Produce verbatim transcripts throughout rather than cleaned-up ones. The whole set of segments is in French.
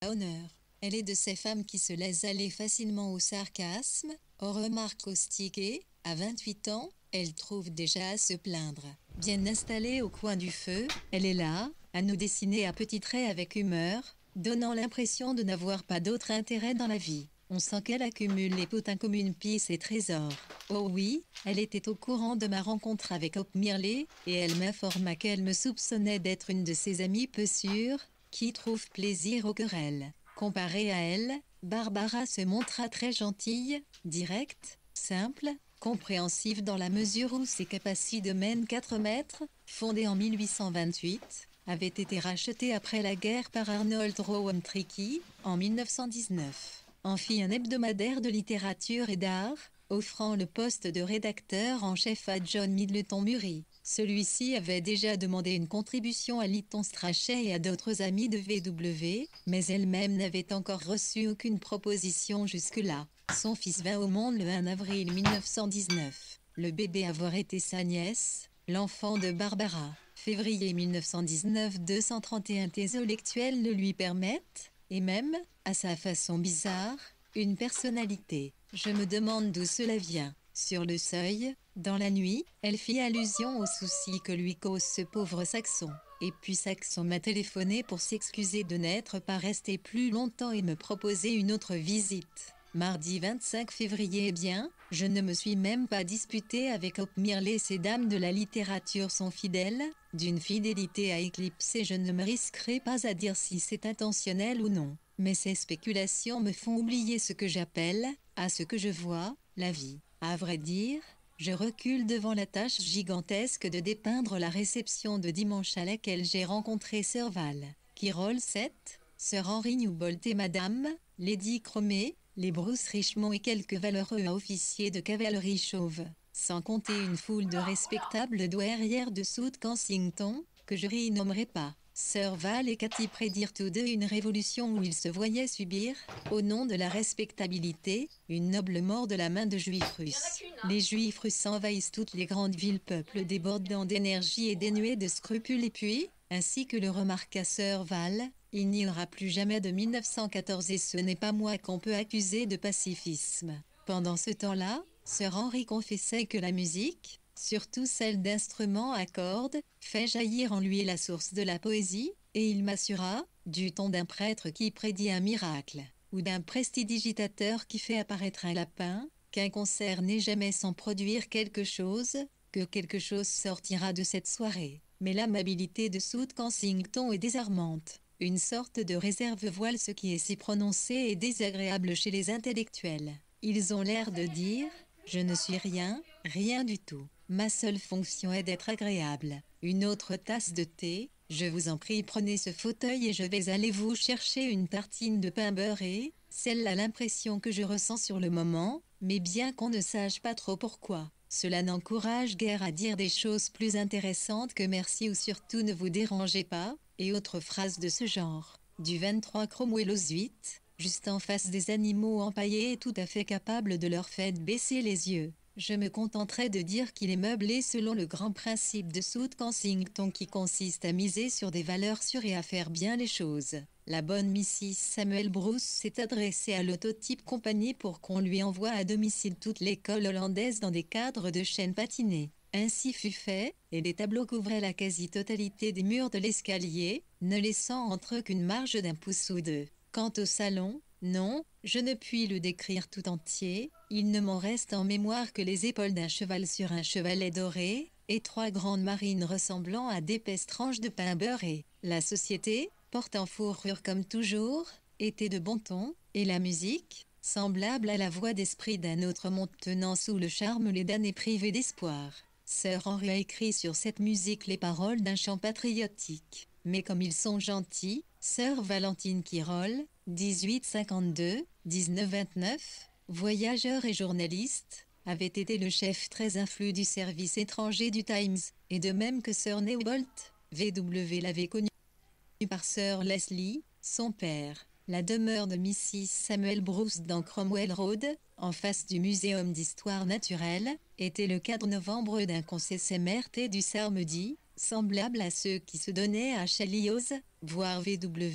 honneur. Elle est de ces femmes qui se laissent aller facilement au sarcasme, aux remarques caustiques et, à vingt-huit ans, elle trouve déjà à se plaindre. Bien installée au coin du feu, elle est là, à nous dessiner à petits traits avec humeur, donnant l'impression de n'avoir pas d'autre intérêt dans la vie. On sent qu'elle accumule les potins comme une pie ses trésors. Oh oui, elle était au courant de ma rencontre avec Hope Mirley, et elle m'informa qu'elle me soupçonnait d'être une de ses amies peu sûres, qui trouve plaisir aux querelles. Comparée à elle, Barbara se montra très gentille, directe, simple, compréhensive dans la mesure où ses capacités mènent quatre mètres, fondée en mille huit cent vingt-huit, avait été rachetée après la guerre par Arnold Rowan Trickey, en mille neuf cent dix-neuf. En fit un hebdomadaire de littérature et d'art, offrant le poste de rédacteur en chef à John Middleton Murray. Celui-ci avait déjà demandé une contribution à Lytton Strachey et à d'autres amis de V W, mais elle-même n'avait encore reçu aucune proposition jusque-là. Son fils vint au monde le un avril mille neuf cent dix-neuf. Le bébé avoir été sa nièce, l'enfant de Barbara. Février mille neuf cent dix-neuf, deux cent trente et un Tésolectuels le lui permettent, et même, à sa façon bizarre, une personnalité. Je me demande d'où cela vient. Sur le seuil, dans la nuit, elle fit allusion aux soucis que lui cause ce pauvre Saxon. Et puis Saxon m'a téléphoné pour s'excuser de n'être pas resté plus longtemps et me proposer une autre visite. Mardi vingt-cinq février. Eh bien, je ne me suis même pas disputé avec Hope Mirley. Ces dames de la littérature sont fidèles, d'une fidélité à éclipser. Je ne me risquerai pas à dire si c'est intentionnel ou non. Mais ces spéculations me font oublier ce que j'appelle, à ce que je vois, la vie. À vrai dire, je recule devant la tâche gigantesque de dépeindre la réception de dimanche à laquelle j'ai rencontré Sir Val, Kirol sept, Sir Henry Newbolt et Madame, Lady Cromé, les Bruce Richmond et quelques valeureux officiers de cavalerie chauve, sans compter une foule de respectables douairières de South Kensington, que je nommerai pas. Sir Val et Cathy prédirent tous deux une révolution où ils se voyaient subir, au nom de la respectabilité, une noble mort de la main de juifs russes. Les juifs russes envahissent toutes les grandes villes, peuple débordant d'énergie et dénué de scrupules, et puis, ainsi que le remarqua Sir Val, il n'y aura plus jamais de mille neuf cent quatorze et ce n'est pas moi qu'on peut accuser de pacifisme. Pendant ce temps-là, Sir Henry confessait que la musique, surtout celle d'instruments à cordes, fait jaillir en lui la source de la poésie, et il m'assura, du ton d'un prêtre qui prédit un miracle, ou d'un prestidigitateur qui fait apparaître un lapin, qu'un concert n'est jamais sans produire quelque chose, que quelque chose sortira de cette soirée. Mais l'amabilité de South Kensington est désarmante. Une sorte de réserve voile ce qui est si prononcé et désagréable chez les intellectuels. Ils ont l'air de dire « Je ne suis rien, rien du tout. Ma seule fonction est d'être agréable. » Une autre tasse de thé, je vous en prie, prenez ce fauteuil et je vais aller vous chercher une tartine de pain beurré. Celle-là l'impression que je ressens sur le moment, mais bien qu'on ne sache pas trop pourquoi. Cela n'encourage guère à dire des choses plus intéressantes que merci ou surtout ne vous dérangez pas, et autres phrases de ce genre. Du vingt-trois Cromwell aux huit, juste en face des animaux empaillés et tout à fait capable de leur faire baisser les yeux. Je me contenterai de dire qu'il est meublé selon le grand principe de South Kensington qui consiste à miser sur des valeurs sûres et à faire bien les choses. La bonne missus Samuel Bruce s'est adressée à l'Autotype Compagnie pour qu'on lui envoie à domicile toute l'école hollandaise dans des cadres de chêne patiné. Ainsi fut fait, et des tableaux couvraient la quasi-totalité des murs de l'escalier, ne laissant entre eux qu'une marge d'un pouce ou deux. Quant au salon, non, je ne puis le décrire tout entier, il ne m'en reste en mémoire que les épaules d'un cheval sur un chevalet doré, et trois grandes marines ressemblant à d'épaisses tranches de pain beurré. La société, portant fourrure comme toujours, était de bon ton, et la musique, semblable à la voix d'esprit d'un autre monde tenant sous le charme les damnés privés d'espoir. Sir Henry a écrit sur cette musique les paroles d'un chant patriotique. Mais comme ils sont gentils, Sir Valentine Kirol, dix-huit cinquante-deux, dix-neuf vingt-neuf, voyageur et journaliste, avait été le chef très influent du service étranger du Times, et de même que Sir Newbolt, V W l'avait connu par Sir Leslie, son père. La demeure de missus Samuel Bruce dans Cromwell Road, en face du Muséum d'histoire naturelle, était le quatre novembre d'un conseil S M R T du samedi, semblable à ceux qui se donnaient à Chalios, voire V W,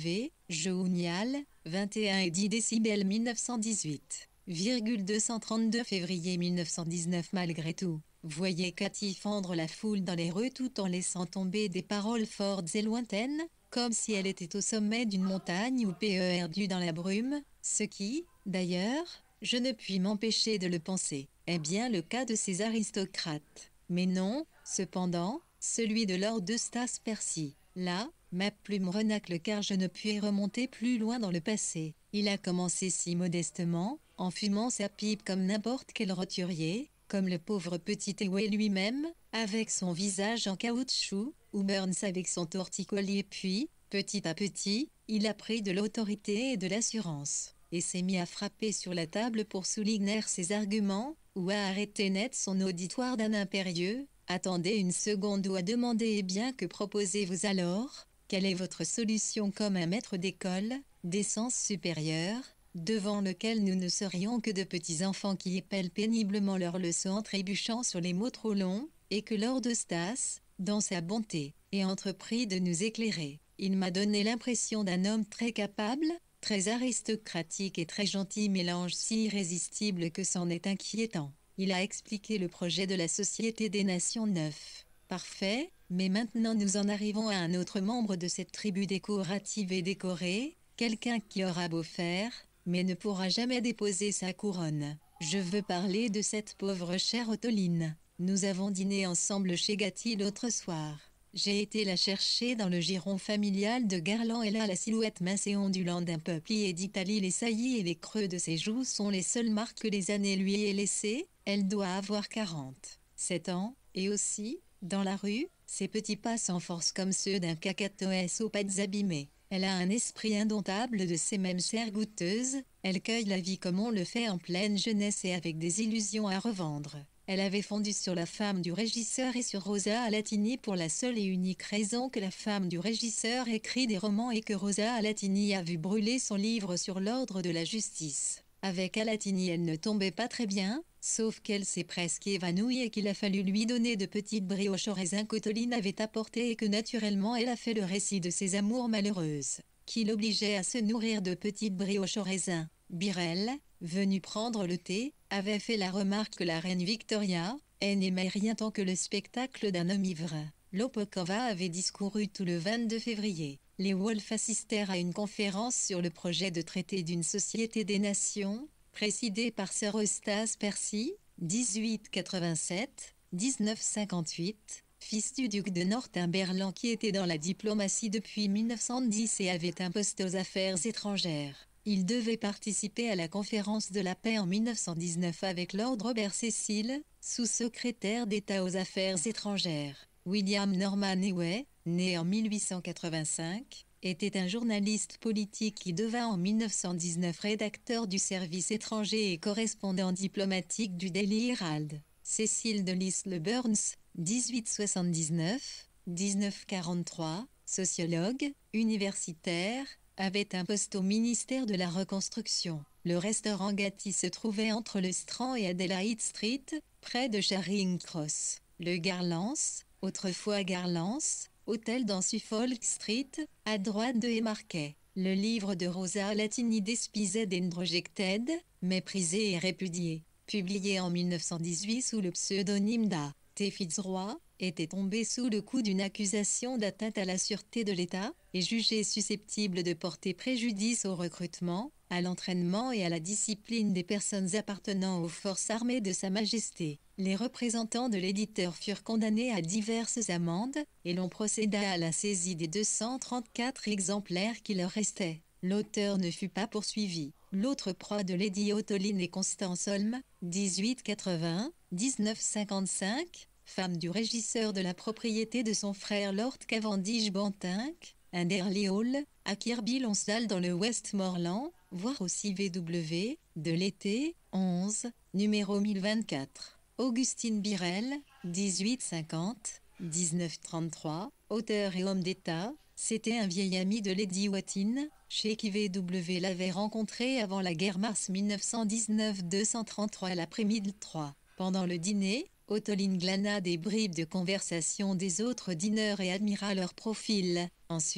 Jounial, vingt et un et dix décibels mille neuf cent dix-huit, deux cent trente-deux février mille neuf cent dix-neuf. Malgré tout, voyez Cathy fendre la foule dans les rues tout en laissant tomber des paroles fortes et lointaines, comme si elle était au sommet d'une montagne ou perdue dans la brume, ce qui, d'ailleurs, je ne puis m'empêcher de le penser, est bien le cas de ces aristocrates. Mais non, cependant, celui de Lord Eustace Percy. Là, ma plume renacle car je ne puis remonter plus loin dans le passé. Il a commencé si modestement, en fumant sa pipe comme n'importe quel roturier, comme le pauvre petit Eway lui-même, avec son visage en caoutchouc, ou Burns avec son torticolis, puis, petit à petit, il a pris de l'autorité et de l'assurance, et s'est mis à frapper sur la table pour souligner ses arguments, ou à arrêter net son auditoire d'un impérieux. Attendez une seconde ou à demander eh bien que proposez-vous alors? Quelle est votre solution comme un maître d'école, d'essence supérieure, devant lequel nous ne serions que de petits enfants qui épellent péniblement leurs leçons en trébuchant sur les mots trop longs, et que Lord Eustace, dans sa bonté, ait entrepris de nous éclairer. Il m'a donné l'impression d'un homme très capable, très aristocratique et très gentil, mélange si irrésistible que c'en est inquiétant. Il a expliqué le projet de la Société des Nations neuf. Parfait, mais maintenant nous en arrivons à un autre membre de cette tribu décorative et décorée, quelqu'un qui aura beau faire, mais ne pourra jamais déposer sa couronne. Je veux parler de cette pauvre chère Ottoline. Nous avons dîné ensemble chez Gatty l'autre soir. J'ai été la chercher dans le giron familial de Garland et là la silhouette mince et ondulante d'un peuplier d'Italie, les saillies et les creux de ses joues sont les seules marques que les années lui aient laissées. Elle doit avoir quarante sept ans, et aussi, dans la rue, ses petits pas s'enforcent comme ceux d'un cacatoès aux pattes abîmées. Elle a un esprit indomptable de ces mêmes serres goûteuses, elle cueille la vie comme on le fait en pleine jeunesse et avec des illusions à revendre. Elle avait fondu sur la femme du régisseur et sur Rosa Alatini pour la seule et unique raison que la femme du régisseur écrit des romans et que Rosa Alatini a vu brûler son livre sur l'ordre de la justice. Avec Alatini elle ne tombait pas très bien, sauf qu'elle s'est presque évanouie et qu'il a fallu lui donner de petites brioches au raisin qu'Ottoline avait apportées et que naturellement elle a fait le récit de ses amours malheureuses, qui l'obligeaient à se nourrir de petites brioches au raisin. Birrell, venu prendre le thé, avait fait la remarque que la reine Victoria, elle n'aimait rien tant que le spectacle d'un homme ivre. Lopokova avait discouru tout le vingt-deux février. Les Wolff assistèrent à une conférence sur le projet de traité d'une société des nations, présidée par Sir Eustace Percy, dix-huit quatre-vingt-sept à dix-neuf cinquante-huit, fils du duc de Northumberland qui était dans la diplomatie depuis mille neuf cent dix et avait un poste aux affaires étrangères. Il devait participer à la conférence de la paix en mille neuf cent dix-neuf avec Lord Robert Cecil, sous-secrétaire d'État aux affaires étrangères. William Norman Eway, né en mille huit cent quatre-vingt-cinq, était un journaliste politique qui devint en mille neuf cent dix-neuf rédacteur du service étranger et correspondant diplomatique du Daily Herald. Cécile de Lisle Burns, dix-huit soixante-dix-neuf à dix-neuf quarante-trois, sociologue, universitaire, avait un poste au ministère de la Reconstruction. Le restaurant Gatty se trouvait entre le Strand et Adelaide Street, près de Charing Cross. Le Garlance, autrefois Garlance, hôtel dans Suffolk Street, à droite de Haymarket. Le livre de Rosa Alatini Despised and Rejected, méprisé et répudié, publié en mille neuf cent dix-huit sous le pseudonyme d'A. T. Fitzroy, était tombé sous le coup d'une accusation d'atteinte à la sûreté de l'État, et jugé susceptible de porter préjudice au recrutement, à l'entraînement et à la discipline des personnes appartenant aux forces armées de Sa Majesté. Les représentants de l'éditeur furent condamnés à diverses amendes, et l'on procéda à la saisie des deux cent trente-quatre exemplaires qui leur restaient. L'auteur ne fut pas poursuivi. L'autre proie de Lady Ottoline et Constance Holm, dix-huit quatre-vingts à dix-neuf cinquante-cinq, femme du régisseur de la propriété de son frère Lord Cavendish Bentinck, un Derley Hall, à Kirby Lonsdale dans le Westmoreland, voir aussi V W, de l'été, onze, numéro mille vingt-quatre. Augustine Birrell, dix-huit cinquante à dix-neuf trente-trois, auteur et homme d'État, c'était un vieil ami de Lady Wattin, chez qui V W l'avait rencontré avant la guerre mars mille neuf cent dix-neuf deux cent trente-trois à l'après-midi trois. Pendant le dîner, Ottoline glana des bribes de conversation des autres dîneurs et admira leur profil. Ensuite,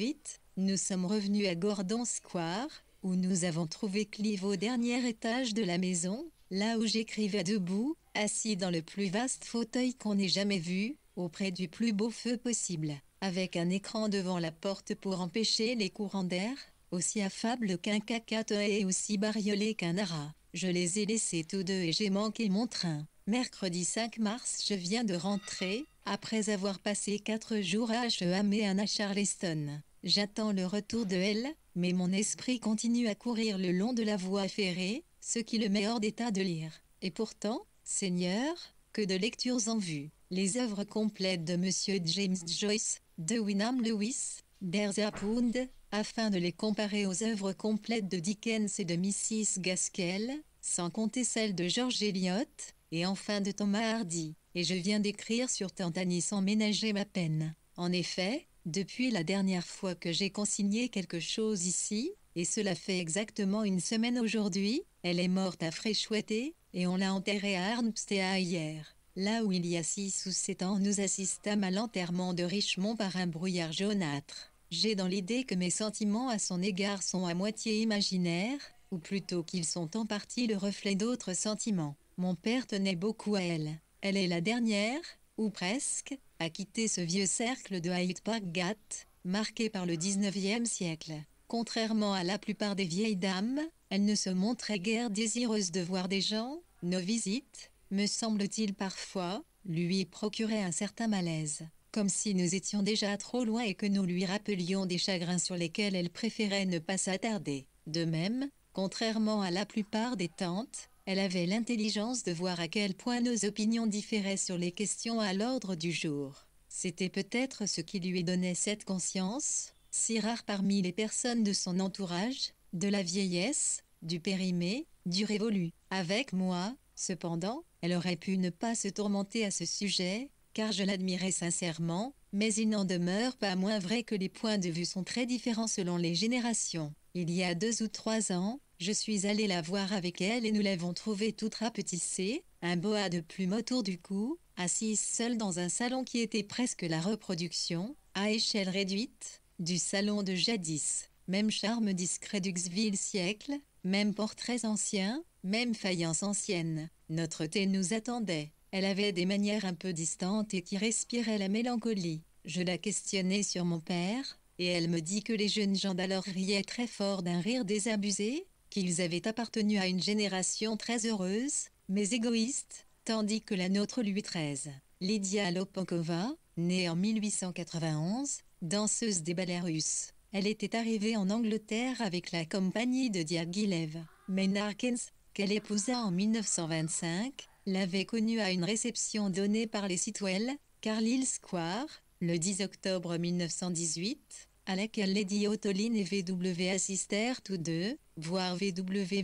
Nous sommes revenus à Gordon Square, où nous avons trouvé Clive au dernier étage de la maison, là où j'écrivais debout, assis dans le plus vaste fauteuil qu'on ait jamais vu, auprès du plus beau feu possible, avec un écran devant la porte pour empêcher les courants d'air, aussi affable qu'un cacatoès et aussi bariolé qu'un ara. Je les ai laissés tous deux et j'ai manqué mon train. Mercredi cinq mars, je viens de rentrer, après avoir passé quatre jours à H E A M et un à Charleston. J'attends le retour de elle, mais mon esprit continue à courir le long de la voie ferrée, ce qui le met hors d'état de lire. Et pourtant, Seigneur, que de lectures en vue. Les œuvres complètes de Monsieur James Joyce, de Wyndham Lewis, d'Ezra Pound, afin de les comparer aux œuvres complètes de Dickens et de missus Gaskell, sans compter celles de George Eliot, et enfin de Thomas Hardy. Et je viens d'écrire sur Tantani sans ménager ma peine. En effet, depuis la dernière fois que j'ai consigné quelque chose ici, et cela fait exactement une semaine aujourd'hui, elle est morte à Freshwater, et on l'a enterrée à Armpstead hier. Là où il y a six ou sept ans nous assistâmes à l'enterrement de Richmond par un brouillard jaunâtre. J'ai dans l'idée que mes sentiments à son égard sont à moitié imaginaires, ou plutôt qu'ils sont en partie le reflet d'autres sentiments. Mon père tenait beaucoup à elle. Elle est la dernière, ou presque, à quitter ce vieux cercle de Hyde Park Gate, marqué par le dix-neuvième siècle. Contrairement à la plupart des vieilles dames, elle ne se montrait guère désireuse de voir des gens. Nos visites, me semble-t-il parfois, lui procuraient un certain malaise, comme si nous étions déjà trop loin et que nous lui rappelions des chagrins sur lesquels elle préférait ne pas s'attarder. De même, contrairement à la plupart des tantes, elle avait l'intelligence de voir à quel point nos opinions différaient sur les questions à l'ordre du jour. C'était peut-être ce qui lui donnait cette conscience, si rare parmi les personnes de son entourage, de la vieillesse, du périmé, du révolu. Avec moi, cependant, elle aurait pu ne pas se tourmenter à ce sujet, car je l'admirais sincèrement, mais il n'en demeure pas moins vrai que les points de vue sont très différents selon les générations. Il y a deux ou trois ans, je suis allé la voir avec elle et nous l'avons trouvée toute rapetissée, un boa de plume autour du cou, assise seule dans un salon qui était presque la reproduction, à échelle réduite, du salon de jadis. Même charme discret du Xville siècle, même portraits anciens, même faïence ancienne. Notre thé nous attendait. Elle avait des manières un peu distantes et qui respiraient la mélancolie. Je la questionnai sur mon père, et elle me dit que les jeunes gens d'alors riaient très fort d'un rire désabusé, qu'ils avaient appartenu à une génération très heureuse, mais égoïste, tandis que la nôtre lui treize. Lydia Lopankova, née en mille huit cent quatre-vingt-onze, danseuse des ballets russes. Elle était arrivée en Angleterre avec la compagnie de Diaghilev. Maynard-Keynes, qu'elle épousa en mille neuf cent vingt-cinq, l'avait connue à une réception donnée par les Sitwell, Carlisle Square, le dix octobre mille neuf cent dix-huit, à laquelle Lady Ottoline et V W assistèrent tous deux, voir V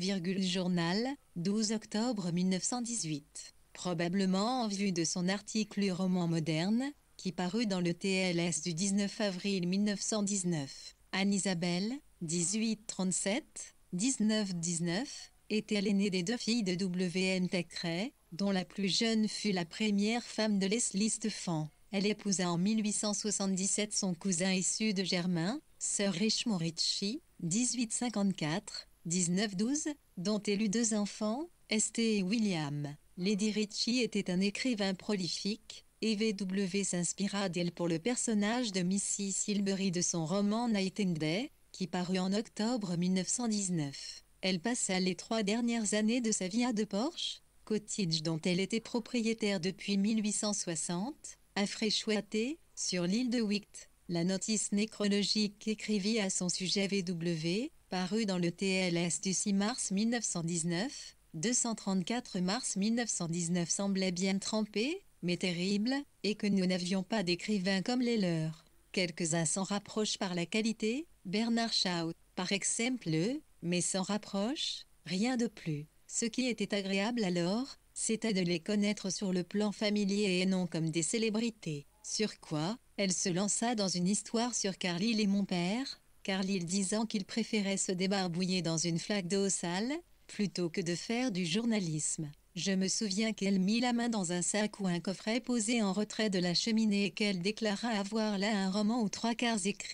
W Journal, douze octobre mille neuf cent dix-huit. Probablement en vue de son article Roman moderne, qui parut dans le T L S du dix-neuf avril mille neuf cent dix-neuf. Anne-Isabelle, dix-huit trente-sept, dix-neuf dix-neuf, était l'aînée des deux filles de W M Thackeray, dont la plus jeune fut la première femme de Leslie Stephen. Elle épousa en mille huit cent soixante-dix-sept son cousin issu de Germain, Sir Richmond Ritchie, dix-huit cinquante-quatre, dix-neuf douze, dont elle eut deux enfants, Estée et William. Lady Ritchie était un écrivain prolifique, et V W s'inspira d'elle pour le personnage de missus Silbury de son roman Night and Day, qui parut en octobre mille neuf cent dix-neuf. Elle passa les trois dernières années de sa vie à De Porch, cottage dont elle était propriétaire depuis mille huit cent soixante, à Freshwater, sur l'île de Wight. La notice nécrologique qu'écrivit à son sujet V W, parut dans le T L S du six mars mille neuf cent dix-neuf, deux cent trente-quatre mars mille neuf cent dix-neuf semblait bien trempé, mais terrible, et que nous n'avions pas d'écrivains comme les leurs. Quelques-uns s'en rapprochent par la qualité, Bernard Shaw, par exemple, mais sans rapproche, rien de plus. Ce qui était agréable alors, c'était de les connaître sur le plan familier et non comme des célébrités. Sur quoi, elle se lança dans une histoire sur Carlisle et mon père, Carlisle disant qu'il préférait se débarbouiller dans une flaque d'eau sale, plutôt que de faire du journalisme. Je me souviens qu'elle mit la main dans un sac ou un coffret posé en retrait de la cheminée et qu'elle déclara avoir là un roman aux trois quarts écrit,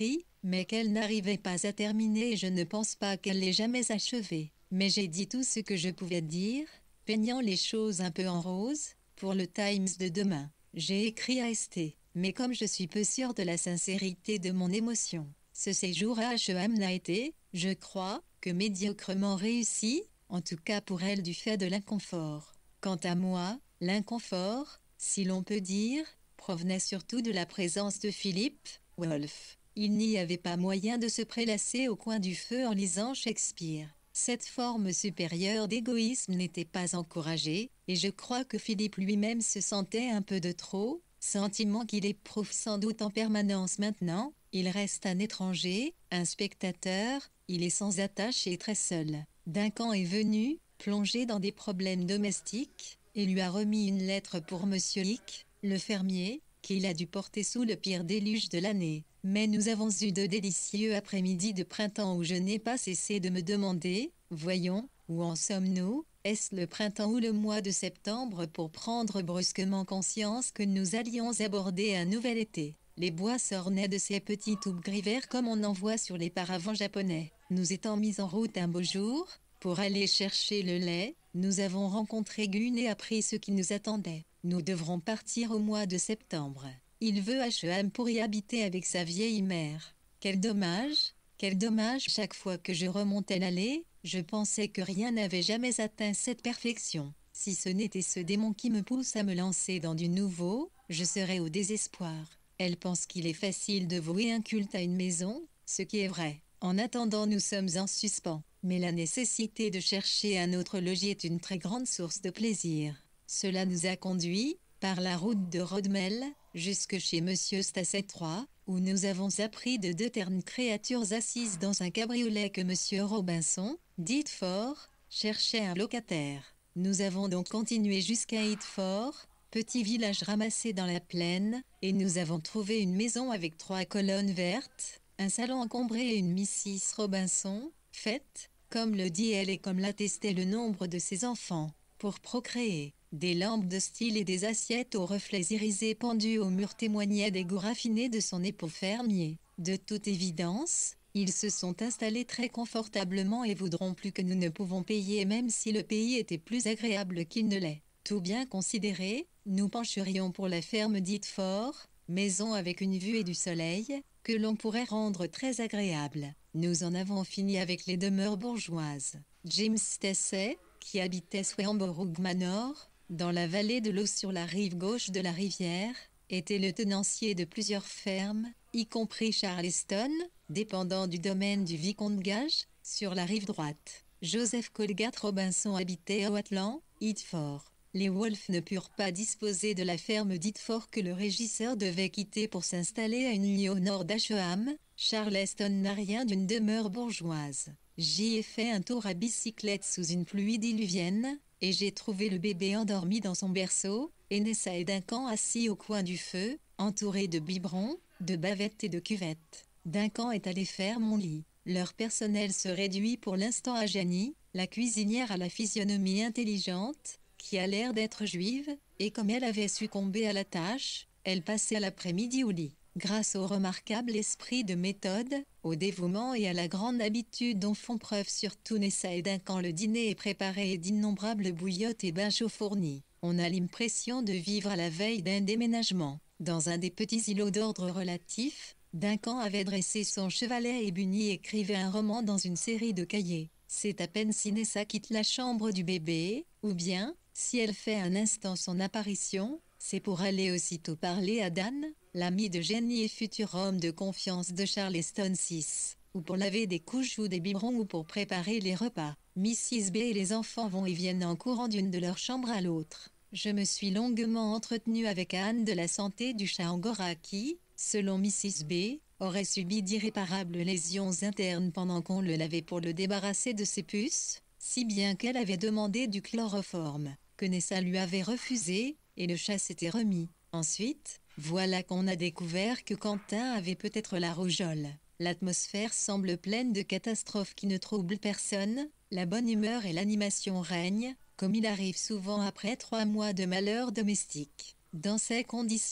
mais qu'elle n'arrivait pas à terminer et je ne pense pas qu'elle l'ait jamais achevée. Mais j'ai dit tout ce que je pouvais dire, peignant les choses un peu en rose, pour le Times de demain. J'ai écrit à Esté, mais comme je suis peu sûre de la sincérité de mon émotion, ce séjour à H E M n'a été, je crois, que médiocrement réussi, en tout cas pour elle du fait de l'inconfort. Quant à moi, l'inconfort, si l'on peut dire, provenait surtout de la présence de Philippe Wolff. Il n'y avait pas moyen de se prélasser au coin du feu en lisant Shakespeare. Cette forme supérieure d'égoïsme n'était pas encouragée, et je crois que Philippe lui-même se sentait un peu de trop, sentiment qu'il éprouve sans doute en permanence maintenant. Il reste un étranger, un spectateur, il est sans attache et très seul. Duncan est venu, plongé dans des problèmes domestiques, et lui a remis une lettre pour Monsieur Hick, le fermier, qu'il a dû porter sous le pire déluge de l'année. Mais nous avons eu de délicieux après-midi de printemps où je n'ai pas cessé de me demander, voyons, où en sommes-nous? Est-ce le printemps ou le mois de septembre pour prendre brusquement conscience que nous allions aborder un nouvel été? Les bois s'ornaient de ces petits toubs gris verts comme on en voit sur les paravents japonais. Nous étant mis en route un beau jour, pour aller chercher le lait, nous avons rencontré Gun et appris ce qui nous attendait. Nous devrons partir au mois de septembre. Il veut H E M pour y habiter avec sa vieille mère. Quel dommage, quel dommage. Chaque fois que je remontais l'allée, je pensais que rien n'avait jamais atteint cette perfection. Si ce n'était ce démon qui me pousse à me lancer dans du nouveau, je serais au désespoir. Elle pense qu'il est facile de vouer un culte à une maison, ce qui est vrai. En attendant, nous sommes en suspens. Mais la nécessité de chercher un autre logis est une très grande source de plaisir. Cela nous a conduits, par la route de Rodmel, jusque chez Monsieur Stasset trois, où nous avons appris de deux ternes créatures assises dans un cabriolet que Monsieur Robinson, d'Itford, cherchait un locataire. Nous avons donc continué jusqu'à Itford, petit village ramassé dans la plaine, et nous avons trouvé une maison avec trois colonnes vertes, un salon encombré et une missus Robinson, faite, comme le dit elle et comme l'attestait le nombre de ses enfants, pour procréer. Des lampes de style et des assiettes aux reflets irisés pendues au mur témoignaient des goûts raffinés de son époux fermier. De toute évidence, ils se sont installés très confortablement et voudront plus que nous ne pouvons payer même si le pays était plus agréable qu'il ne l'est. Tout bien considéré, nous pencherions pour la ferme d'Itford, maison avec une vue et du soleil, que l'on pourrait rendre très agréable. Nous en avons fini avec les demeures bourgeoises. James Stacey, qui habitait Swedenborg Manor, dans la vallée de l'eau sur la rive gauche de la rivière, était le tenancier de plusieurs fermes, y compris Charleston, dépendant du domaine du vicomte Gage, sur la rive droite. Joseph Colgate Robinson habitait à Watland, Itford. Les Wolff ne purent pas disposer de la ferme d'Itford que le régisseur devait quitter pour s'installer à une lieue au nord d'H E M. Charleston n'a rien d'une demeure bourgeoise. J'y ai fait un tour à bicyclette sous une pluie diluvienne, et j'ai trouvé le bébé endormi dans son berceau, et Nessa et Duncan assis au coin du feu, entourés de biberons, de bavettes et de cuvettes. Duncan est allé faire mon lit. Leur personnel se réduit pour l'instant à Janie, la cuisinière à la physionomie intelligente, qui a l'air d'être juive, et comme elle avait succombé à la tâche, elle passait l'après-midi au lit. Grâce au remarquable esprit de méthode, au dévouement et à la grande habitude dont font preuve surtout Nessa et Duncan, le dîner est préparé et d'innombrables bouillottes et bains chauds fournis. On a l'impression de vivre à la veille d'un déménagement. Dans un des petits îlots d'ordre relatif, Duncan avait dressé son chevalet et Bunny écrivait un roman dans une série de cahiers. C'est à peine si Nessa quitte la chambre du bébé, ou bien, si elle fait un instant son apparition, c'est pour aller aussitôt parler à Dan, l'ami de Jenny et futur homme de confiance de Charleston six, ou pour laver des couches ou des biberons ou pour préparer les repas. missus B et les enfants vont et viennent en courant d'une de leurs chambres à l'autre. Je me suis longuement entretenue avec Anne de la santé du chat Angora qui, selon missus B, aurait subi d'irréparables lésions internes pendant qu'on le lavait pour le débarrasser de ses puces, si bien qu'elle avait demandé du chloroforme, que Nessa lui avait refusé, et le chat s'était remis. Ensuite, voilà qu'on a découvert que Quentin avait peut-être la rougeole. L'atmosphère semble pleine de catastrophes qui ne troublent personne, la bonne humeur et l'animation règnent, comme il arrive souvent après trois mois de malheur domestique. Dans ces conditions,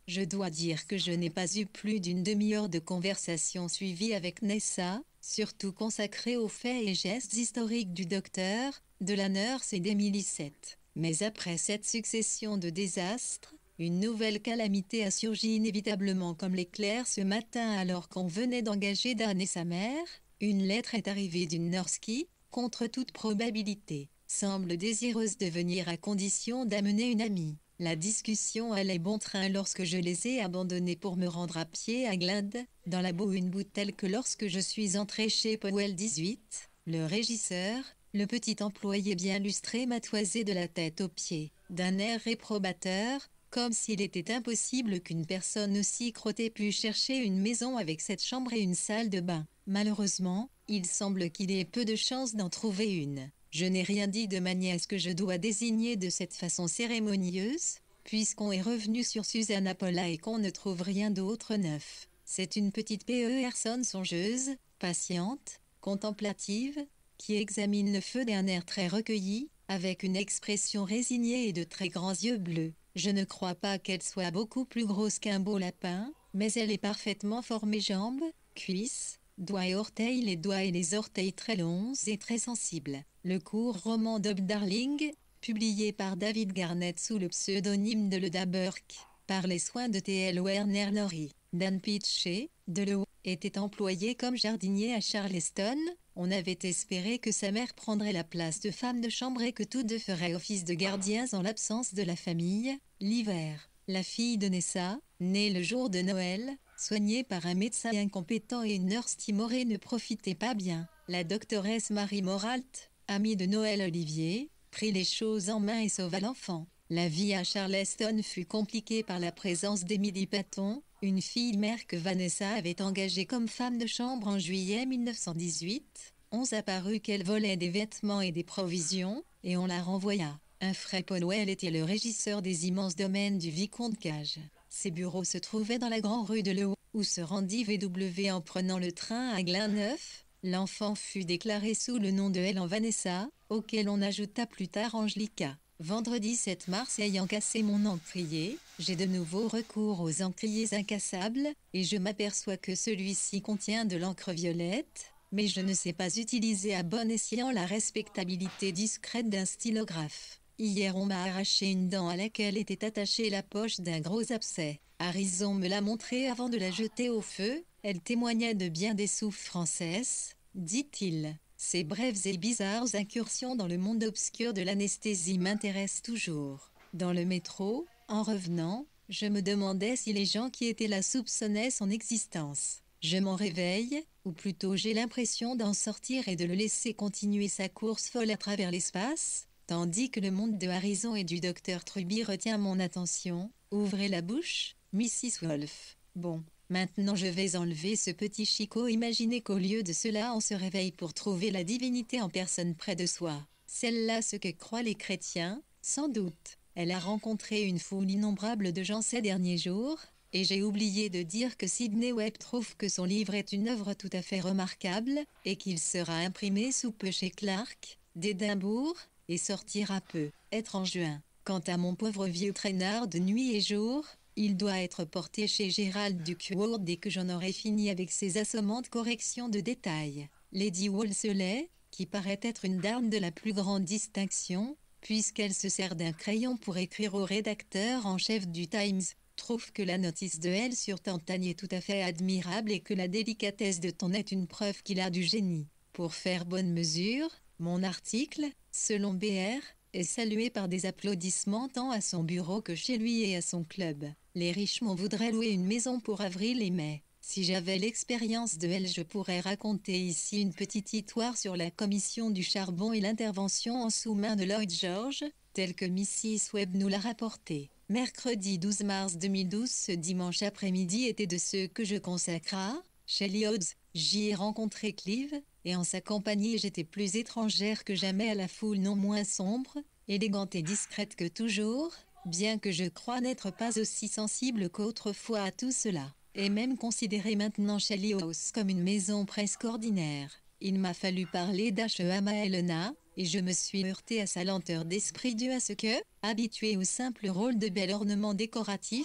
Je dois dire que je n'ai pas eu plus d'une demi-heure de conversation suivie avec Nessa, surtout consacrée aux faits et gestes historiques du docteur, de la nurse et d'Emily sept. Mais après cette succession de désastres, une nouvelle calamité a surgi inévitablement comme l'éclair ce matin alors qu'on venait d'engager Dan et sa mère. Une lettre est arrivée d'une nurse qui, contre toute probabilité, semble désireuse de venir à condition d'amener une amie. La discussion allait bon train lorsque je les ai abandonnés pour me rendre à pied à Glade, dans la boue une boue telle que lorsque je suis entré chez Powell dix-huit, le régisseur, le petit employé bien lustré m'a toisé de la tête aux pieds, d'un air réprobateur, comme s'il était impossible qu'une personne aussi crottée pût chercher une maison avec cette chambre et une salle de bain. Malheureusement, il semble qu'il ait peu de chance d'en trouver une. Je n'ai rien dit de ma nièce que je dois désigner de cette façon cérémonieuse, puisqu'on est revenu sur Susanna Paula et qu'on ne trouve rien d'autre neuf. C'est une petite personne songeuse, patiente, contemplative, qui examine le feu d'un air très recueilli, avec une expression résignée et de très grands yeux bleus. Je ne crois pas qu'elle soit beaucoup plus grosse qu'un beau lapin, mais elle est parfaitement formée jambes, cuisses, doigts et orteils, les doigts et les orteils très longs et très sensibles. Le court roman d'Ob Darling, publié par David Garnett sous le pseudonyme de Leda Burke, par les soins de T L Werner Laurie, Dan Pitcher, de Le était employé comme jardinier à Charleston. On avait espéré que sa mère prendrait la place de femme de chambre et que tous deux feraient office de gardiens en l'absence de la famille. L'hiver, la fille de Nessa, née le jour de Noël, soignée par un médecin incompétent et une nurse timorée, ne profitait pas bien. La doctoresse Marie Moralt, amie de Noël Olivier, prit les choses en main et sauva l'enfant. La vie à Charleston fut compliquée par la présence d'Emily Patton, une fille mère que Vanessa avait engagée comme femme de chambre en juillet mille neuf cent dix-huit. On apparut qu'elle volait des vêtements et des provisions, et on la renvoya. Un Fred Powell était le régisseur des immenses domaines du vicomte Cage. Ses bureaux se trouvaient dans la grande rue de Le où se rendit V W en prenant le train à Glenneuf. L'enfant fut déclaré sous le nom de Helen Vanessa, auquel on ajouta plus tard Angelica. Vendredi sept mars, ayant cassé mon encrier, j'ai de nouveau recours aux encriers incassables, et je m'aperçois que celui-ci contient de l'encre violette, mais je ne sais pas utiliser à bon escient la respectabilité discrète d'un stylographe. Hier on m'a arraché une dent à laquelle était attachée la poche d'un gros abcès. Harrison me l'a montrée avant de la jeter au feu, elle témoignait de bien des souffrances, dit-il. Ces brèves et bizarres incursions dans le monde obscur de l'anesthésie m'intéressent toujours. Dans le métro, en revenant, je me demandais si les gens qui étaient là soupçonnaient son existence. Je m'en réveille, ou plutôt j'ai l'impression d'en sortir et de le laisser continuer sa course folle à travers l'espace, tandis que le monde de Harrison et du docteur Truby retient mon attention. Ouvrez la bouche, missus Wolfe. Bon. Maintenant je vais enlever ce petit chicot. Imaginez qu'au lieu de cela on se réveille pour trouver la divinité en personne près de soi. Celle-là ce que croient les chrétiens, sans doute. Elle a rencontré une foule innombrable de gens ces derniers jours, et j'ai oublié de dire que Sidney Webb trouve que son livre est une œuvre tout à fait remarquable, et qu'il sera imprimé sous peu chez Clark, d'Édimbourg, et sortira peu, être en juin. Quant à mon pauvre vieux traînard de nuit et jour, il doit être porté chez Gérald Duckworth dès que j'en aurai fini avec ses assommantes corrections de détails. Lady Wolseley, qui paraît être une dame de la plus grande distinction, puisqu'elle se sert d'un crayon pour écrire au rédacteur en chef du Times, trouve que la notice de elle sur Tantagne est tout à fait admirable et que la délicatesse de ton est une preuve qu'il a du génie. Pour faire bonne mesure, mon article, selon B R, est salué par des applaudissements tant à son bureau que chez lui et à son club. Les Richemont voudraient louer une maison pour avril et mai. Si j'avais l'expérience de elle, je pourrais raconter ici une petite histoire sur la commission du charbon et l'intervention en sous-main de Lloyd George, telle que missus Webb nous l'a rapporté. Mercredi douze mars deux mille douze, ce dimanche après-midi était de ceux que je consacra, Shelley Odds. J'y ai rencontré Clive, et en sa compagnie j'étais plus étrangère que jamais à la foule non moins sombre, élégante et discrète que toujours, bien que je crois n'être pas aussi sensible qu'autrefois à tout cela, et même considérer maintenant Shelley House comme une maison presque ordinaire. Il m'a fallu parler d'H.E.M. à Helena, et je me suis heurté à sa lenteur d'esprit due à ce que, habitué au simple rôle de bel ornement décoratif,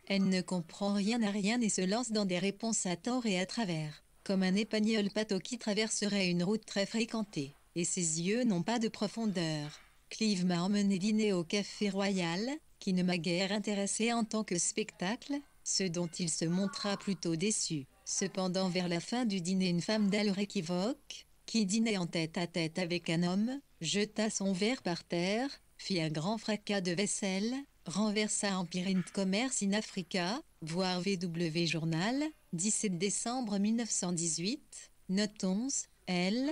Elle ne comprend rien à rien et se lance dans des réponses à tort et à travers, comme un épagnol pâteau qui traverserait une route très fréquentée. Et ses yeux n'ont pas de profondeur. Clive m'a emmené dîner au Café Royal, qui ne m'a guère intéressé en tant que spectacle, ce dont il se montra plutôt déçu. Cependant vers la fin du dîner une femme d'allure équivoque, qui dînait en tête-à-tête avec un homme, jeta son verre par terre, fit un grand fracas de vaisselle, renversa Empire Commerce in Africa, voire V W Journal, dix-sept décembre mille neuf cent dix-huit, note onze, L,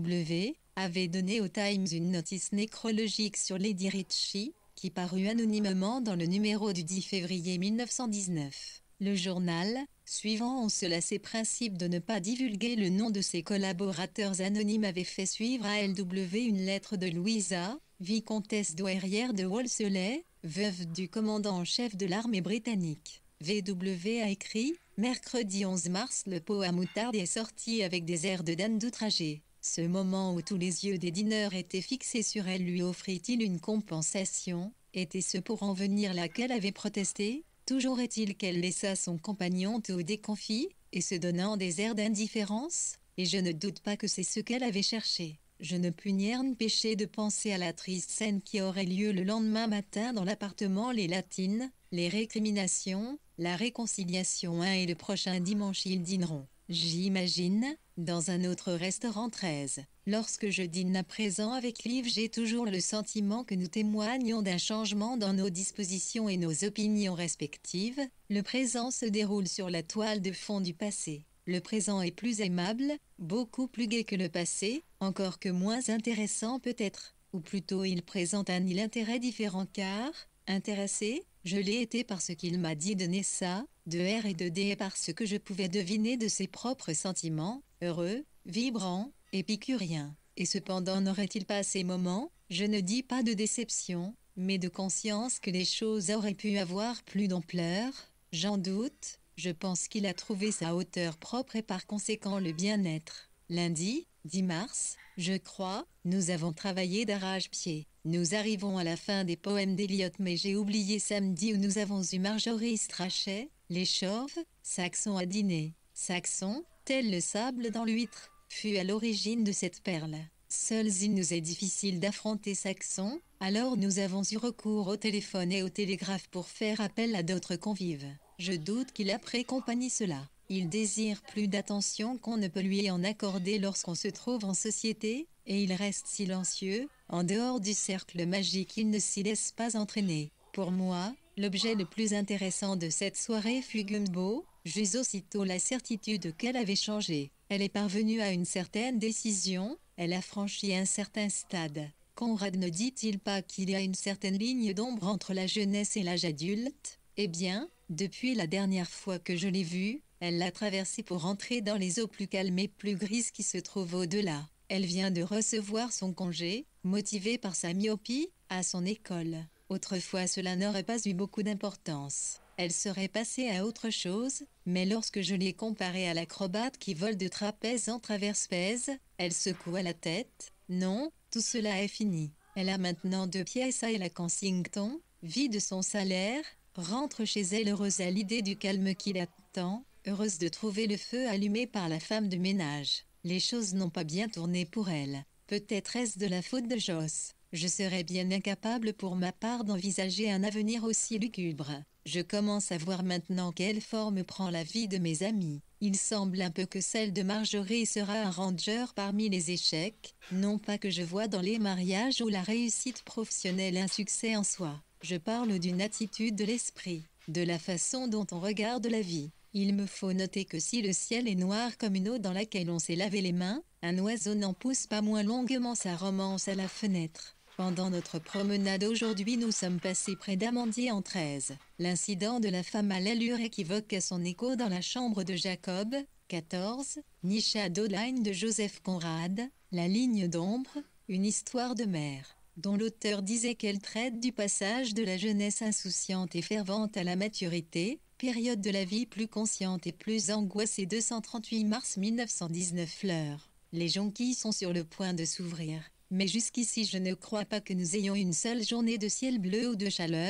W, avait donné au Times une notice nécrologique sur Lady Ritchie, qui parut anonymement dans le numéro du dix février mille neuf cent dix-neuf. Le journal, suivant en cela ses principes de ne pas divulguer le nom de ses collaborateurs anonymes, avait fait suivre à L W une lettre de Louisa, vicomtesse douairière de Wolseley, veuve du commandant en chef de l'armée britannique. V W a écrit « Mercredi onze mars, le pot à moutarde est sorti avec des airs de dame d'outragée. Ce moment où tous les yeux des dîneurs étaient fixés sur elle lui offrit-il une compensation? Était-ce pour en venir là qu'elle avait protesté? Toujours est-il qu'elle laissa son compagnon tout déconfit, et se donnant des airs d'indifférence, et je ne doute pas que c'est ce qu'elle avait cherché. Je ne puis nier pécher de penser à la triste scène qui aurait lieu le lendemain matin dans l'appartement Les Latines, les récriminations, la réconciliation un et le prochain dimanche ils dîneront. J'imagine, dans un autre restaurant treize. Lorsque je dîne à présent avec Clive, j'ai toujours le sentiment que nous témoignons d'un changement dans nos dispositions et nos opinions respectives. Le présent se déroule sur la toile de fond du passé. Le présent est plus aimable, beaucoup plus gai que le passé, encore que moins intéressant peut-être, ou plutôt il présente un île intérêt différent car, intéressé, je l'ai été parce qu'il m'a dit de Nessa, de R et de D et parce que je pouvais deviner de ses propres sentiments, heureux, vibrants, épicuriens. Et cependant n'aurait-il pas ces moments, je ne dis pas de déception, mais de conscience que les choses auraient pu avoir plus d'ampleur? J'en doute, je pense qu'il a trouvé sa hauteur propre et par conséquent le bien-être. Lundi, dix mars, je crois, nous avons travaillé d'arrache-pied. Nous arrivons à la fin des poèmes d'Eliot mais j'ai oublié samedi où nous avons eu Marjorie Strachey, les chauves, Saxon à dîner. Saxon, tel le sable dans l'huître, fut à l'origine de cette perle. Seuls il nous est difficile d'affronter Saxon, alors nous avons eu recours au téléphone et au télégraphe pour faire appel à d'autres convives. Je doute qu'il apprenne compagnie cela. Il désire plus d'attention qu'on ne peut lui en accorder lorsqu'on se trouve en société, et il reste silencieux, en dehors du cercle magique il ne s'y laisse pas entraîner. Pour moi, l'objet le plus intéressant de cette soirée fut Gumbo, j'eus aussitôt la certitude qu'elle avait changé. Elle est parvenue à une certaine décision, elle a franchi un certain stade. Conrad ne dit-il pas qu'il y a une certaine ligne d'ombre entre la jeunesse et l'âge adulte? Eh bien, depuis la dernière fois que je l'ai vue, elle l'a traversée pour entrer dans les eaux plus calmes et plus grises qui se trouvent au-delà. Elle vient de recevoir son congé, motivée par sa myopie, à son école. Autrefois cela n'aurait pas eu beaucoup d'importance. Elle serait passée à autre chose, mais lorsque je l'ai comparée à l'acrobate qui vole de trapèze en traverse-pèse, elle secoua la tête. Non, tout cela est fini. Elle a maintenant deux pièces à la Kensington, vit de son salaire, rentre chez elle heureuse à l'idée du calme qui l'attend, heureuse de trouver le feu allumé par la femme de ménage. Les choses n'ont pas bien tourné pour elle. Peut-être est-ce de la faute de Joss. Je serais bien incapable pour ma part d'envisager un avenir aussi lugubre. Je commence à voir maintenant quelle forme prend la vie de mes amis. Il semble un peu que celle de Marjorie sera un ranger parmi les échecs, non pas que je vois dans les mariages ou la réussite professionnelle un succès en soi. Je parle d'une attitude de l'esprit, de la façon dont on regarde la vie. Il me faut noter que si le ciel est noir comme une eau dans laquelle on s'est lavé les mains, un oiseau n'en pousse pas moins longuement sa romance à la fenêtre. Pendant notre promenade aujourd'hui nous sommes passés près d'Amandier en treize. L'incident de la femme à l'allure équivoque a son écho dans la chambre de Jacob, quatorze, Niche Adeline de Joseph Conrad, La ligne d'ombre, une histoire de mère, dont l'auteur disait qu'elle traite du passage de la jeunesse insouciante et fervente à la maturité, période de la vie plus consciente et plus angoissée. Deux cent trente-huit mars mille neuf cent dix-neuf. Fleurs. Les jonquilles sont sur le point de s'ouvrir. Mais jusqu'ici je ne crois pas que nous ayons une seule journée de ciel bleu ou de chaleur,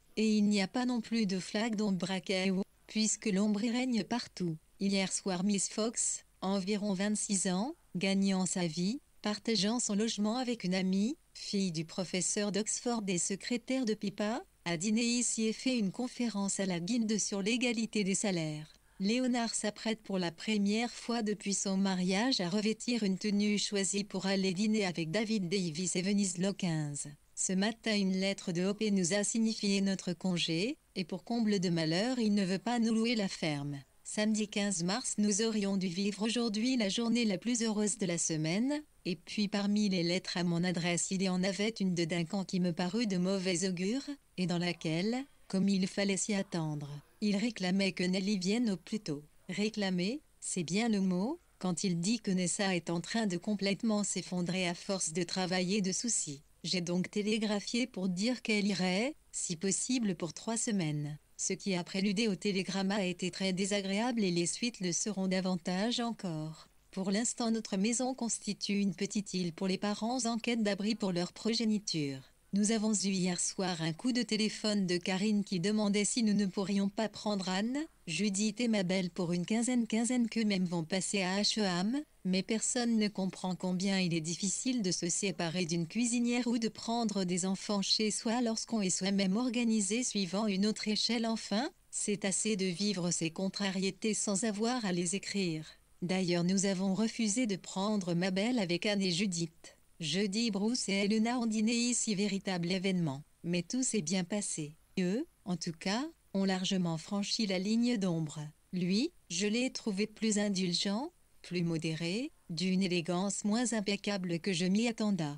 Et il n'y a pas non plus de flaque d'ombre à Kaeo, puisque l'ombre y règne partout. Hier soir Miss Fox, environ vingt-six ans, gagnant sa vie, partageant son logement avec une amie, fille du professeur d'Oxford et secrétaire de Pippa, a dîné ici et fait une conférence à la guilde sur l'égalité des salaires. Léonard s'apprête pour la première fois depuis son mariage à revêtir une tenue choisie pour aller dîner avec David Davis et Venise le quinze. Ce matin une lettre de Hope nous a signifié notre congé, et pour comble de malheur il ne veut pas nous louer la ferme. Samedi quinze mars nous aurions dû vivre aujourd'hui la journée la plus heureuse de la semaine, et puis parmi les lettres à mon adresse il y en avait une de Duncan qui me parut de mauvais augure, et dans laquelle, comme il fallait s'y attendre, il réclamait que Nelly vienne au plus tôt. Réclamer, c'est bien le mot, quand il dit que Nessa est en train de complètement s'effondrer à force de travailler et de soucis. J'ai donc télégraphié pour dire qu'elle irait, si possible pour trois semaines. Ce qui a préludé au télégramma a été très désagréable et les suites le seront davantage encore. Pour l'instant notre maison constitue une petite île pour les parents en quête d'abri pour leur progéniture. Nous avons eu hier soir un coup de téléphone de Karine qui demandait si nous ne pourrions pas prendre Anne, Judith et Mabel pour une quinzaine quinzaine qu'eux-mêmes vont passer à H E A M, mais personne ne comprend combien il est difficile de se séparer d'une cuisinière ou de prendre des enfants chez soi lorsqu'on est soi-même organisé suivant une autre échelle. Enfin, c'est assez de vivre ces contrariétés sans avoir à les écrire. D'ailleurs nous avons refusé de prendre Mabel avec Anne et Judith. Jeudi Bruce et Elena ont dîné ici, véritable événement. Mais tout s'est bien passé. Eux, en tout cas, ont largement franchi la ligne d'ombre. Lui, je l'ai trouvé plus indulgent, plus modéré, d'une élégance moins impeccable que je m'y attendais.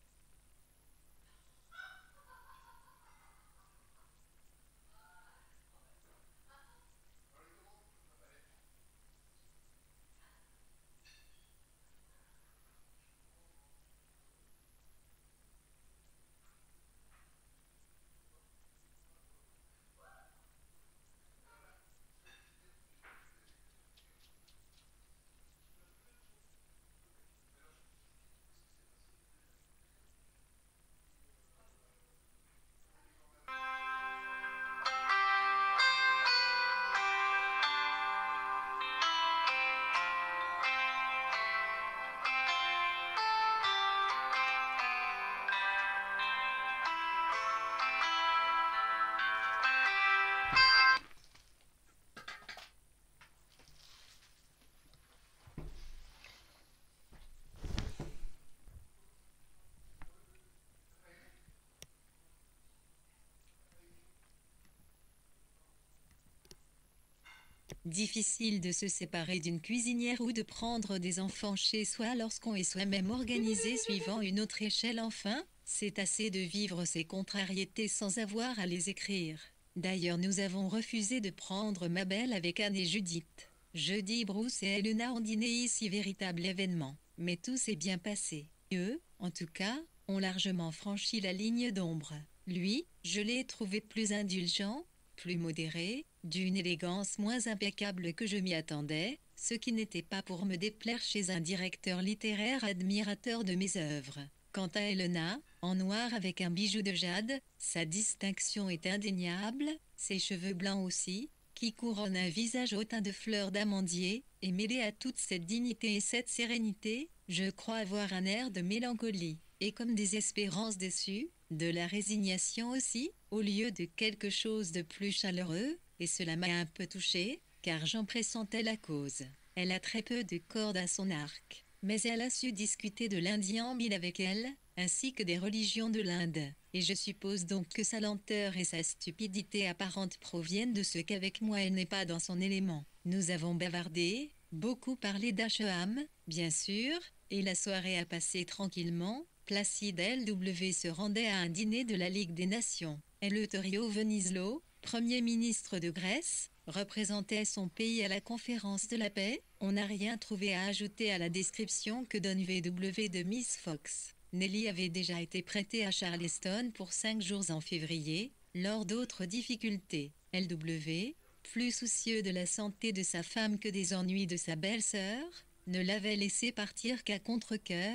Difficile de se séparer d'une cuisinière ou de prendre des enfants chez soi lorsqu'on est soi-même organisé suivant une autre échelle. Enfin, c'est assez de vivre ces contrariétés sans avoir à les écrire. D'ailleurs nous avons refusé de prendre Mabel avec Anne et Judith. Jeudi Bruce et Elena ont dîné ici, véritable événement. Mais tout s'est bien passé. Eux, en tout cas, ont largement franchi la ligne d'ombre. Lui, je l'ai trouvé plus indulgent, plus modéré, d'une élégance moins impeccable que je m'y attendais, ce qui n'était pas pour me déplaire chez un directeur littéraire admirateur de mes œuvres. Quant à Elena, en noir avec un bijou de jade, sa distinction est indéniable, ses cheveux blancs aussi, qui couronnent un visage au teint de fleurs d'amandier, et mêlé à toute cette dignité et cette sérénité, je crois avoir un air de mélancolie, et comme des espérances déçues, de la résignation aussi, au lieu de quelque chose de plus chaleureux, et cela m'a un peu touchée, car j'en pressentais la cause. Elle a très peu de cordes à son arc, mais elle a su discuter de l'Indien mille avec elle, ainsi que des religions de l'Inde, et je suppose donc que sa lenteur et sa stupidité apparente proviennent de ce qu'avec moi elle n'est pas dans son élément. Nous avons bavardé, beaucoup parlé d'H E A M, bien sûr, et la soirée a passé tranquillement. Placide L W se rendait à un dîner de la Ligue des Nations. Eleuterio Venizelos, Premier ministre de Grèce, représentait son pays à la conférence de la paix. On n'a rien trouvé à ajouter à la description que donne V W de Miss Fox. Nelly avait déjà été prêtée à Charleston pour cinq jours en février, lors d'autres difficultés. L W, plus soucieux de la santé de sa femme que des ennuis de sa belle-sœur, ne l'avait laissé partir qu'à contre-cœur,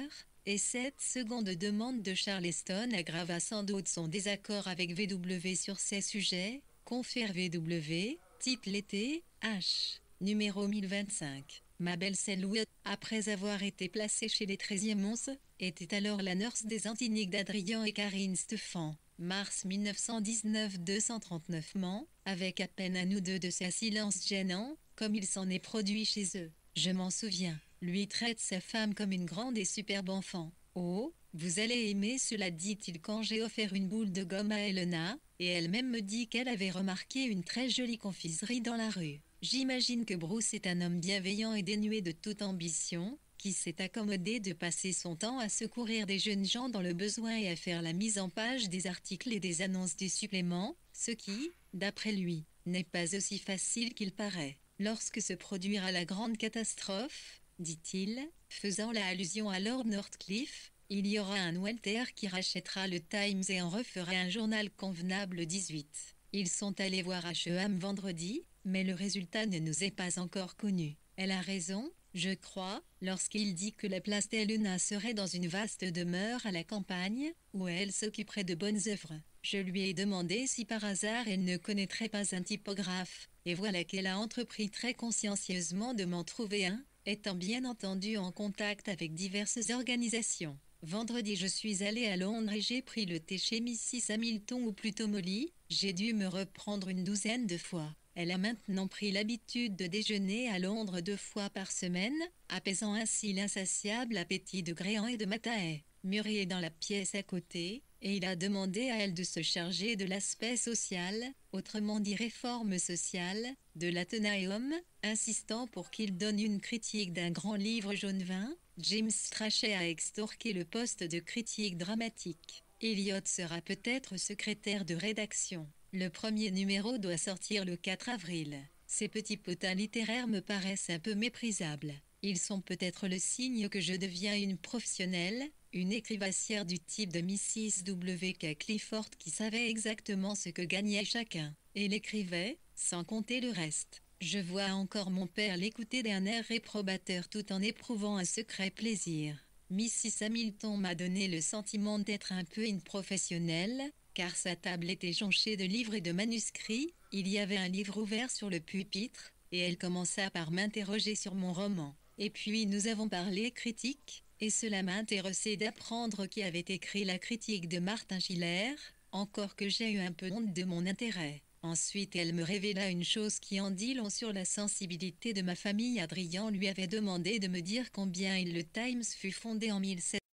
et cette seconde demande de Charleston aggrava sans doute son désaccord avec V W sur ces sujets, confère V W, titre l'été, H, numéro mille vingt-cinq. Ma belle Selwood, après avoir été placée chez les treizième onze, était alors la nurse des Antiniques d'Adrien et Karine Stephan. Mars mille neuf cent dix-neuf deux cent trente-neuf Mans, avec à peine un ou deux de ces silences gênants, comme il s'en est produit chez eux. Je m'en souviens, lui traite sa femme comme une grande et superbe enfant. Oh, vous allez aimer cela, dit-il quand j'ai offert une boule de gomme à Elena, et elle-même me dit qu'elle avait remarqué une très jolie confiserie dans la rue. J'imagine que Bruce est un homme bienveillant et dénué de toute ambition, qui s'est accommodé de passer son temps à secourir des jeunes gens dans le besoin et à faire la mise en page des articles et des annonces des suppléments, ce qui, d'après lui, n'est pas aussi facile qu'il paraît. Lorsque se produira la grande catastrophe, dit-il, faisant la allusion à Lord Northcliffe, il y aura un Walter qui rachètera le Times et en refera un journal convenable. dix-huit. Ils sont allés voir Asheham vendredi, mais le résultat ne nous est pas encore connu. Elle a raison, je crois, lorsqu'il dit que la place d'Helena serait dans une vaste demeure à la campagne, où elle s'occuperait de bonnes œuvres. Je lui ai demandé si par hasard elle ne connaîtrait pas un typographe, et voilà qu'elle a entrepris très consciencieusement de m'en trouver un, étant bien entendu en contact avec diverses organisations. Vendredi je suis allée à Londres et j'ai pris le thé chez missus Hamilton ou plutôt Molly, j'ai dû me reprendre une douzaine de fois. Elle a maintenant pris l'habitude de déjeuner à Londres deux fois par semaine, apaisant ainsi l'insatiable appétit de Gréhan et de Matahay. Murray est dans la pièce à côté, et il a demandé à elle de se charger de l'aspect social, autrement dit réforme sociale, de l'Athénaeum, insistant pour qu'il donne une critique d'un grand livre jaune vin. James Strachey a extorqué le poste de critique dramatique. Eliot sera peut-être secrétaire de rédaction. Le premier numéro doit sortir le quatre avril. Ces petits potins littéraires me paraissent un peu méprisables. Ils sont peut-être le signe que je deviens une professionnelle, une écrivassière du type de missus W K Clifford qui savait exactement ce que gagnait chacun, et l'écrivait, sans compter le reste. Je vois encore mon père l'écouter d'un air réprobateur tout en éprouvant un secret plaisir. missus Hamilton m'a donné le sentiment d'être un peu une professionnelle, car sa table était jonchée de livres et de manuscrits, il y avait un livre ouvert sur le pupitre, et elle commença par m'interroger sur mon roman. Et puis nous avons parlé critique, et cela m'a intéressé d'apprendre qui avait écrit la critique de Martin Schiller, encore que j'ai eu un peu honte de mon intérêt. Ensuite elle me révéla une chose qui en dit long sur la sensibilité de ma famille. Adrien lui avait demandé de me dire combien il le Times fut fondé en mille sept cents.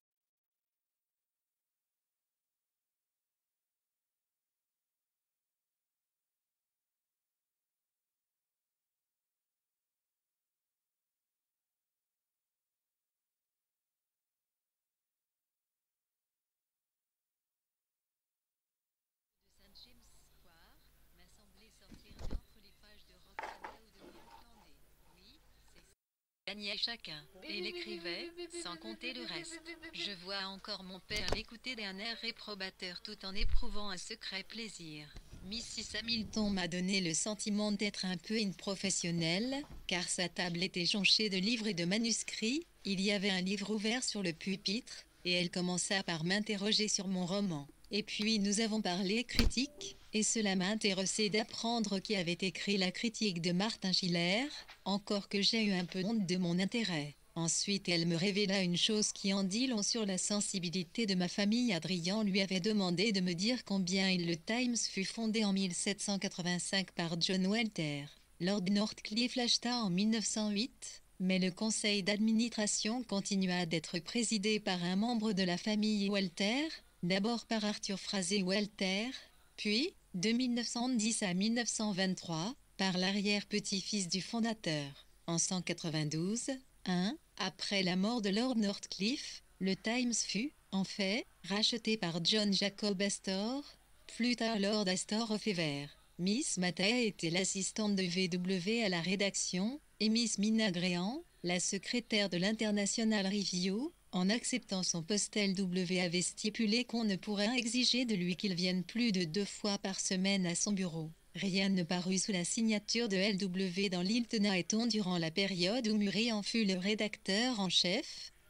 Gagnait chacun, et il écrivait, sans compter le reste. Je vois encore mon père l'écouter d'un air réprobateur tout en éprouvant un secret plaisir. missus Hamilton m'a donné le sentiment d'être un peu une professionnelle, car sa table était jonchée de livres et de manuscrits, il y avait un livre ouvert sur le pupitre, et elle commença par m'interroger sur mon roman. Et puis nous avons parlé critique, et cela m'a intéressé d'apprendre qui avait écrit la critique de Martin Schiller, encore que j'ai eu un peu honte de mon intérêt. Ensuite elle me révéla une chose qui en dit long sur la sensibilité de ma famille. Adrien lui avait demandé de me dire combien il le Times fut fondé en mille sept cent quatre-vingt-cinq par John Walter. Lord Northcliffe l'acheta en mille neuf cent huit, mais le conseil d'administration continua d'être présidé par un membre de la famille Walter, d'abord par Arthur Frazee Walter, puis, de mille neuf cent dix à mille neuf cent vingt-trois, par l'arrière-petit-fils du fondateur. En cent quatre-vingt-douze, un, après la mort de Lord Northcliffe, le Times fut, en fait, racheté par John Jacob Astor, plus tard Lord Astor of Ever. Miss Matahay était l'assistante de V W à la rédaction, et Miss Mina Gréhan, la secrétaire de l'International Review, en acceptant son poste L W avait stipulé qu'on ne pourrait exiger de lui qu'il vienne plus de deux fois par semaine à son bureau. Rien ne parut sous la signature de L W dans l'Hilton durant la période où Murray en fut le rédacteur en chef,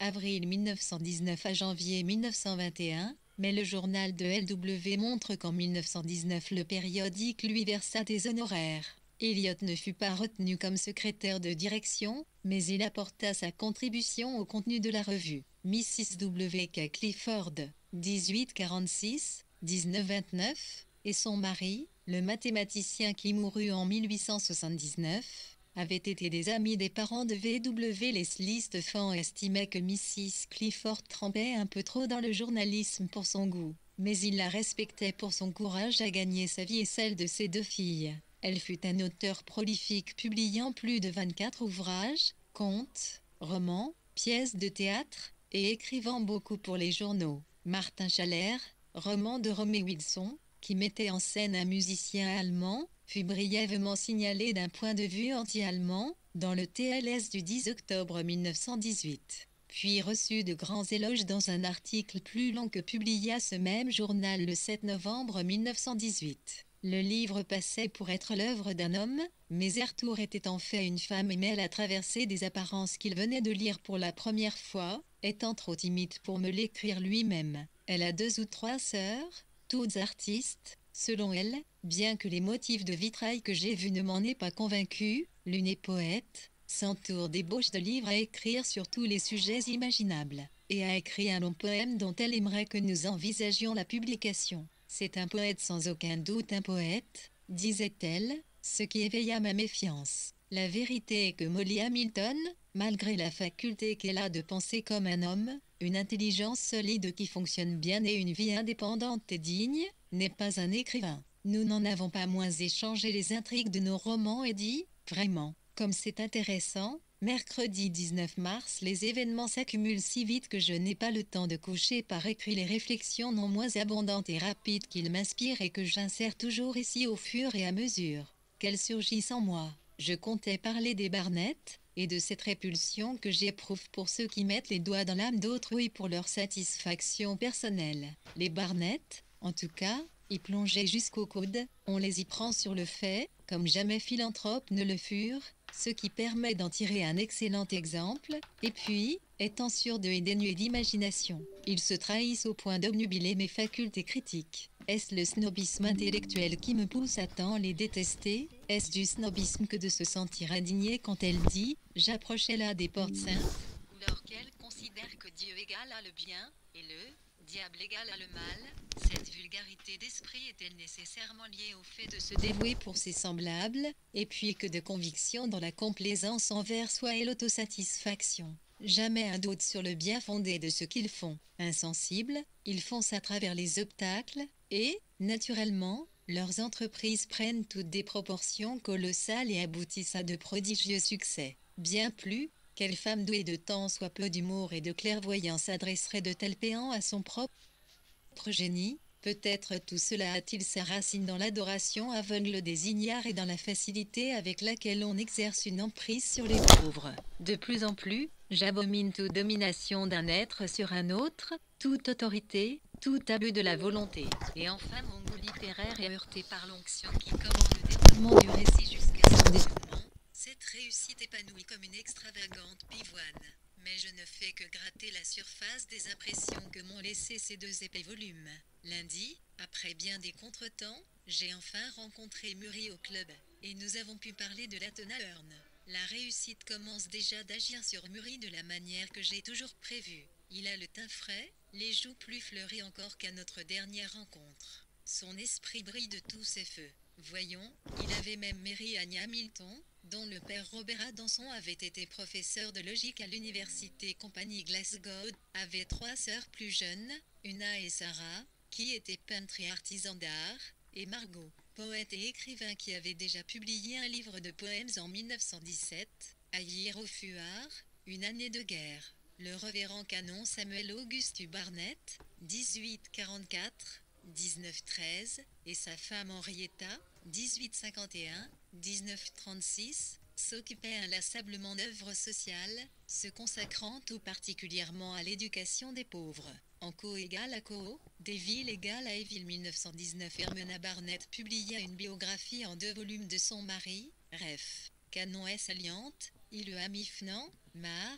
avril mille neuf cent dix-neuf à janvier mille neuf cent vingt et un, mais le journal de L W montre qu'en mille neuf cent dix-neuf le périodique lui versa des honoraires. Eliot ne fut pas retenu comme secrétaire de direction, mais il apporta sa contribution au contenu de la revue. Missus W K Clifford, dix-huit quarante-six à dix-neuf vingt-neuf, et son mari, le mathématicien qui mourut en mille huit cent soixante-dix-neuf, avaient été des amis des parents de V W Leslie Stephan estimait que Missus Clifford trempait un peu trop dans le journalisme pour son goût, mais il la respectait pour son courage à gagner sa vie et celle de ses deux filles. Elle fut un auteur prolifique publiant plus de vingt-quatre ouvrages, contes, romans, pièces de théâtre, et écrivant beaucoup pour les journaux. Martin Schaller, roman de Romé Wilson, qui mettait en scène un musicien allemand, fut brièvement signalé d'un point de vue anti-allemand, dans le T L S du dix octobre mille neuf cent dix-huit, puis reçut de grands éloges dans un article plus long que publia ce même journal le sept novembre mille neuf cent dix-huit. Le livre passait pour être l'œuvre d'un homme, mais Ertour était en fait une femme et mêle à traverser des apparences qu'il venait de lire pour la première fois, étant trop timide pour me l'écrire lui-même. Elle a deux ou trois sœurs, toutes artistes, selon elle, bien que les motifs de vitrail que j'ai vus ne m'en aient pas convaincu. L'une est poète, s'entoure d'ébauches de livres à écrire sur tous les sujets imaginables, et a écrit un long poème dont elle aimerait que nous envisagions la publication. C'est un poète sans aucun doute un poète, disait-elle, ce qui éveilla ma méfiance. La vérité est que Molly Hamilton, malgré la faculté qu'elle a de penser comme un homme, une intelligence solide qui fonctionne bien et une vie indépendante et digne, n'est pas un écrivain. Nous n'en avons pas moins échangé les intrigues de nos romans et dit, vraiment, comme c'est intéressant. Mercredi dix-neuf mars, les événements s'accumulent si vite que je n'ai pas le temps de coucher par écrit les réflexions non moins abondantes et rapides qu'ils m'inspirent et que j'insère toujours ici au fur et à mesure qu'elles surgissent en moi. Je comptais parler des Barnett, et de cette répulsion que j'éprouve pour ceux qui mettent les doigts dans l'âme d'autrui pour leur satisfaction personnelle. Les Barnett, en tout cas, y plongés jusqu'au coude, on les y prend sur le fait, comme jamais philanthropes ne le furent, ce qui permet d'en tirer un excellent exemple, et puis, étant sûrs d'eux et dénués d'imagination, ils se trahissent au point d'obnubiler mes facultés critiques. Est-ce le snobisme intellectuel qui me pousse à tant les détester? Est-ce du snobisme que de se sentir indigné quand elle dit « J'approchais là des portes saintes » ou lorsqu'elle considère que Dieu égale à le bien, et le diable égale à le mal? Cette vulgarité d'esprit est-elle nécessairement liée au fait de se dévouer pour ses semblables, et puis que de conviction dans la complaisance envers soi et l'autosatisfaction? Jamais un doute sur le bien fondé de ce qu'ils font. Insensibles, ils foncent à travers les obstacles, et, naturellement, leurs entreprises prennent toutes des proportions colossales et aboutissent à de prodigieux succès. Bien plus, quelle femme douée de tant soit peu d'humour et de clairvoyance adresserait de tels péans à son propre génie? Peut-être tout cela a-t-il sa racine dans l'adoration aveugle des ignares et dans la facilité avec laquelle on exerce une emprise sur les pauvres. De plus en plus, j'abomine toute domination d'un être sur un autre, toute autorité, tout abus de la volonté. Et enfin mon goût littéraire est heurté par l'onction qui commande le déroulement du récit jusqu'à son dénouement. Cette réussite épanouie comme une extravagante pivoine. Mais je ne fais que gratter la surface des impressions que m'ont laissé ces deux épais volumes. Lundi, après bien des contretemps, j'ai enfin rencontré Murray au club, et nous avons pu parler de la Tonahurn. La réussite commence déjà d'agir sur Murray de la manière que j'ai toujours prévue. Il a le teint frais, les joues plus fleuries encore qu'à notre dernière rencontre. Son esprit brille de tous ses feux. Voyons, il avait même Mary Annie Hamilton, dont le père Robert Adanson avait été professeur de logique à l'université Compagnie Glasgow, avait trois sœurs plus jeunes, Una et Sarah, qui étaient peintres et artisans d'art, et Margot, poète et écrivain qui avait déjà publié un livre de poèmes en mille neuf cent dix-sept, à Hiérofuart, une année de guerre. Le révérend canon Samuel Augustus Barnett, dix-huit quarante-quatre à dix-neuf treize, et sa femme Henrietta, dix-huit cinquante et un à dix-neuf trente-six, s'occupaient inlassablement d'œuvres sociales, se consacrant tout particulièrement à l'éducation des pauvres. En co égale à co, des villes égales à Eville mille neuf cent dix-neuf, Hermena Barnett publia une biographie en deux volumes de son mari, Ref. Canon S. Alliante, il le Amifnan, Mar,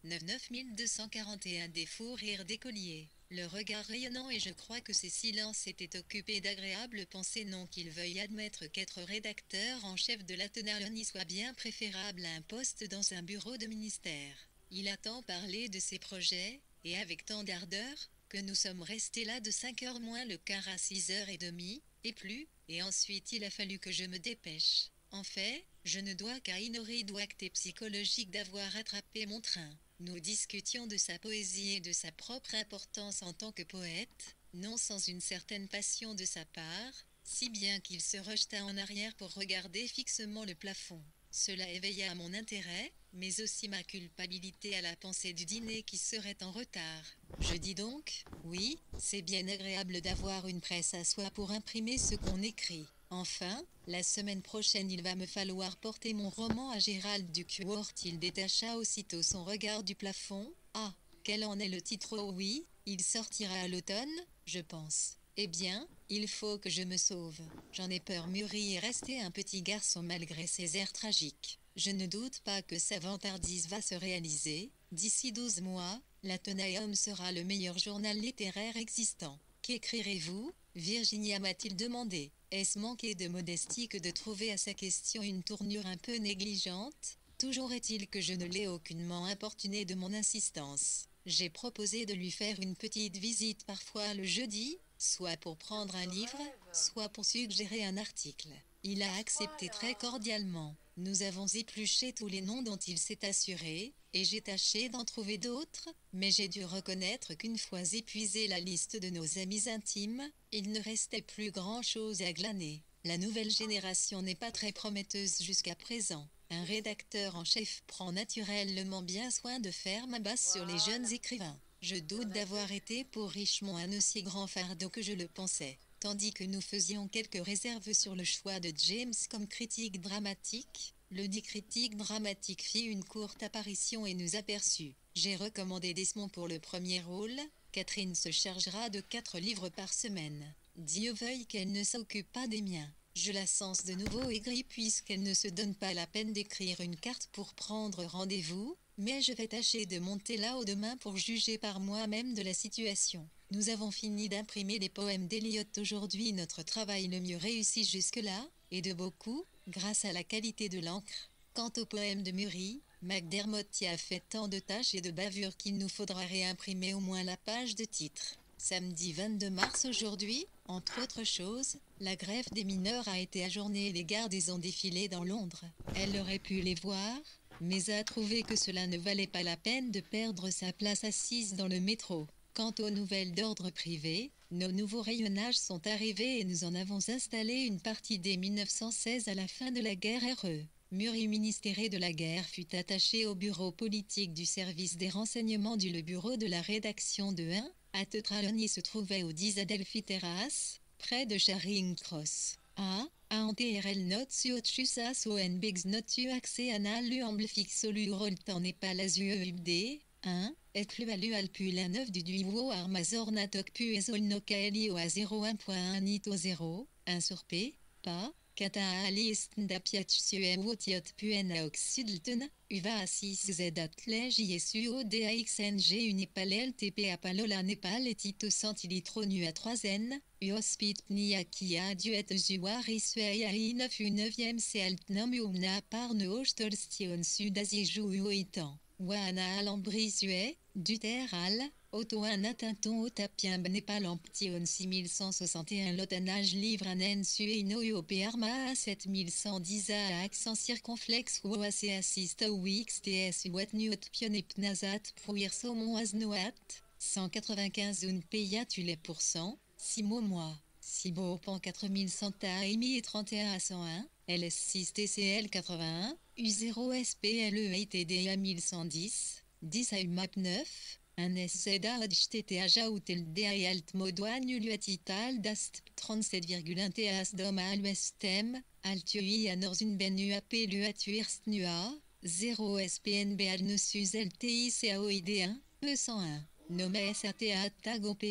neuf mille deux cent quarante et un des fous rires d'écoliers. Le regard rayonnant et je crois que ses silences étaient occupés d'agréables pensées, non qu'il veuille admettre qu'être rédacteur en chef de l'Athénalon y soit bien préférable à un poste dans un bureau de ministère. Il a tant parlé de ses projets, et avec tant d'ardeur, que nous sommes restés là de cinq heures moins le quart à six heures et demie, et plus, et ensuite il a fallu que je me dépêche. En fait, je ne dois qu'à une horrible acte psychologique d'avoir rattrapé mon train. Nous discutions de sa poésie et de sa propre importance en tant que poète, non sans une certaine passion de sa part, si bien qu'il se rejeta en arrière pour regarder fixement le plafond. Cela éveilla mon intérêt, mais aussi ma culpabilité à la pensée du dîner qui serait en retard. Je dis donc, oui, c'est bien agréable d'avoir une presse à soi pour imprimer ce qu'on écrit. Enfin, la semaine prochaine il va me falloir porter mon roman à Gérald Duckworth. Il détacha aussitôt son regard du plafond. Ah, quel en est le titre? Oh oui, il sortira à l'automne, je pense. Eh bien, il faut que je me sauve. J'en ai peur. Murray est resté un petit garçon malgré ses airs tragiques. Je ne doute pas que sa vantardise va se réaliser. D'ici douze mois, l'Athénaeum sera le meilleur journal littéraire existant. Qu'écrirez-vous? Virginia m'a-t-il demandé. Est-ce manquer de modestie que de trouver à sa question une tournure un peu négligente? Toujours est-il que je ne l'ai aucunement importuné de mon insistance. J'ai proposé de lui faire une petite visite parfois le jeudi, soit pour prendre un livre, soit pour suggérer un article. Il a accepté très cordialement. Nous avons épluché tous les noms dont il s'est assuré, et j'ai tâché d'en trouver d'autres, mais j'ai dû reconnaître qu'une fois épuisée la liste de nos amis intimes, il ne restait plus grand-chose à glaner. La nouvelle génération n'est pas très prometteuse jusqu'à présent. Un rédacteur en chef prend naturellement bien soin de faire ma base sur les jeunes écrivains. Je doute d'avoir été pour Richemont un aussi grand fardeau que je le pensais. Tandis que nous faisions quelques réserves sur le choix de James comme critique dramatique, le dit critique dramatique fit une courte apparition et nous aperçut. J'ai recommandé Desmond pour le premier rôle. Catherine se chargera de quatre livres par semaine. Dieu veuille qu'elle ne s'occupe pas des miens. Je la sens de nouveau aigrie puisqu'elle ne se donne pas la peine d'écrire une carte pour prendre rendez-vous, mais je vais tâcher de monter là-haut demain pour juger par moi-même de la situation. Nous avons fini d'imprimer les poèmes d'Eliot aujourd'hui, notre travail le mieux réussi jusque-là, et de beaucoup, grâce à la qualité de l'encre. Quant aux poèmes de Murray, MacDermott y a fait tant de tâches et de bavures qu'il nous faudra réimprimer au moins la page de titre. Samedi vingt-deux mars aujourd'hui, entre autres choses, la grève des mineurs a été ajournée et les gardes ont défilé dans Londres. Elle aurait pu les voir, mais a trouvé que cela ne valait pas la peine de perdre sa place assise dans le métro. Quant aux nouvelles d'ordre privé, nos nouveaux rayonnages sont arrivés et nous en avons installé une partie dès mille neuf cent seize à la fin de la guerre R E. Murray, ministère de la guerre, fut attaché au bureau politique du service des renseignements du le bureau de la rédaction de un. À Tetralon se trouvait au dix Adelphi Terrace, près de Charing Cross. A. A en T R L note suochusas o en bigs notu accès anal luamble fixolu roltan nepal azue ubd. un. Et plus alu alpul un neuf du duo armazor natok pu esol no kaelio à zéro un point un nito zéro. un sur P. Pas. Kata alist d'apiach suem wotiot puen aox sudlten, uva a six z atlej yesu o daxng unipal ltp a palola nepal et tito centilitronu à trois n, uospit niakia duet zuar isuei a i neuf u neuvième c altnum umna par ne ostolstion sud-asie jou uoitan, wana alambri sue, duteral, Auto un attenton au tapien Népal en ption six mille cent soixante et un lotanage livre un N suino op arma à sept mille cent dix à accent circonflexe ou ac assist au xts watnuot pionepnazat prouir saumon aznoat, cent quatre-vingt-quinze un payatulé pour cent, six mots mois, six pan quatre mille cent à émis et trente et un à cent un, L S six T C L quatre-vingt-un, U zéro S P L E I T D A mille cent dix, dix à U M A P neuf, un S Z A H T T A Jaoutel D A E Alt Modoine Uluatital Dast trente-sept virgule un T A S Dom à l'Ouestem, Altui à Norzun Ben U A P Luatuirst Nua, zéro S P N B Al Nosus L T I C A O I D un, E cent un, Nomme S A T A Tagopé,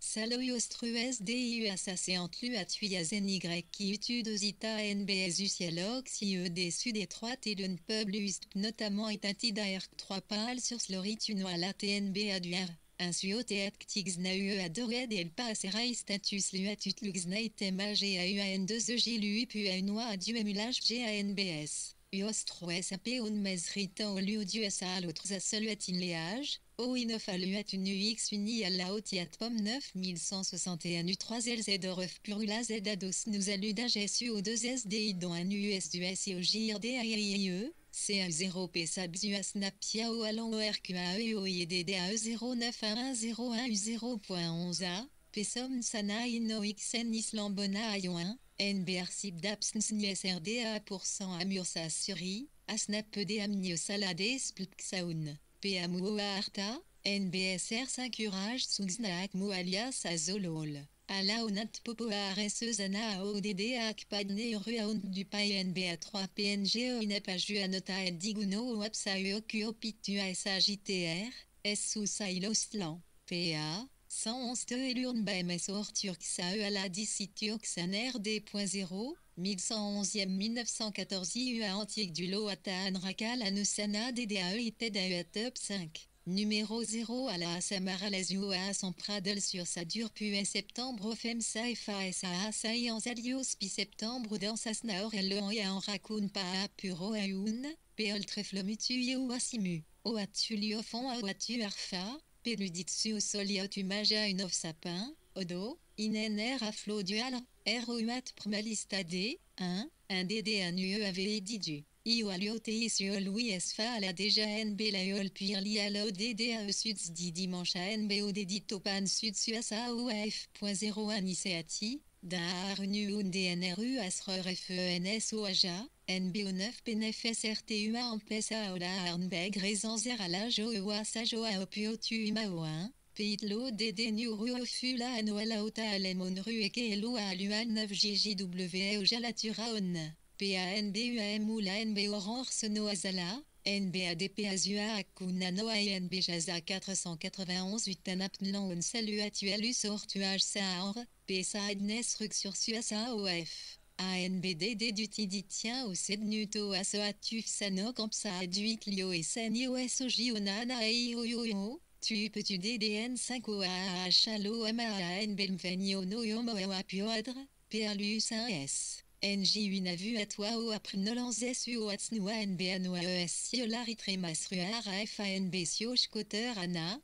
Saloiostrues diu assasseantlu atuiazen y qui utudosita nbs usialox ied sud étroite et d'un peuple ust notamment etatida r trois pales sur slorituno à la tnb aduer. Insuot et actix naue adored el passerai status luatut luxnaitem agan deux egilu pu a unoi adu emulage ganbs. Uostrues ap on mesritan au lieu du sa l'autre a saluat in léage. O inofaluat une U X uni à la hautiat pomme neuf mille cent soixante et un U trois L Z oref purula Z ados nous aludage S U O deux S D I dont un U S du S I O J R D A I E, C A zéro P sabzu a snapia O allant O R Q A E O I D D A E zéro neuf un un zéro un U zéro point onze A, P som sana ino xn islambona ayoin, N B R sib d'absence ni S R D A pour cent amursa suri, asnap de amnio salade splpxaun. P A M O A Arta, N B S R cinq Urage Suxnaak Mo alias Azolol. Ala Onat Popo A R S E Zana A O D D A Akpadne Ruaon du Pai N B A trois P N G O Inepaju Anota El Diguno O Apsa U O Q O Pitu A S A J T R, S U Sailostlan, P A, cent onze de Elurn Bams Or Turksa E Ala Disi Turksan R D.0, mille cent onzième mille neuf cent quatorze I U A Antique du Loatan Rakal Anusana D D A E I T D A E A Top cinq. Numéro zéro à la Samara Lazio A son Pradel sur sa dure pu septembre Femsa F A S A Saï en Zalios pi septembre dans Sasnaor El en Raccoon Pa Puro Aoun, Peol Treflomutu Yo Asimu, O Atulio Fon A Oatu Arfa, Peluditsu Soliot Umaja une of sapin, Odo, Inen R Aflo Dual, R O U A T Prmalista D, un, un D D un U E A V I Didu. Io aliote sur Louis S F A à la déjà N B la Eol Pire li à la O D D A E Suds di dimanche à N B O D D Topan Sud Suasa O A F point zéro un Niseati, Dar Nu Un D N R U Asreur F E N S O A J A, N B O neuf P N F S R T U A en Pesa Ola Arnbeg Rezanzer à la Jo E W A Sajo A Opio Tu Ima O un. Peitlo D D Nu Ru Fula Anoala Ota Alemon Ru Eke Elo A Luan neuf J J W O Jalatura On. P A N B U A M ou la N B Oran Arseno Azala, N B A D P Azua Akunano A N B Jaza quatre cent quatre-vingt-onze huit Anapnlan On Salu Atualus Ortuage Saor, P S A Ednes Rux sur Suasa O F. A N B D D du Tiditien au Sednuto Aso Atuf Sano Campsa Aduit Lio et Sanio S O J Onana Aio Yo Tu peux tu D D N cinq O A Chalo M A N Belmfenio No Yomo Apuadre, P A Lus un S. N J huit n'a vu à toi au après Nolans S U O Atsnoa N B A Noa E S Siolari Tremas Ruar A F A N B Sioch Cotter Anna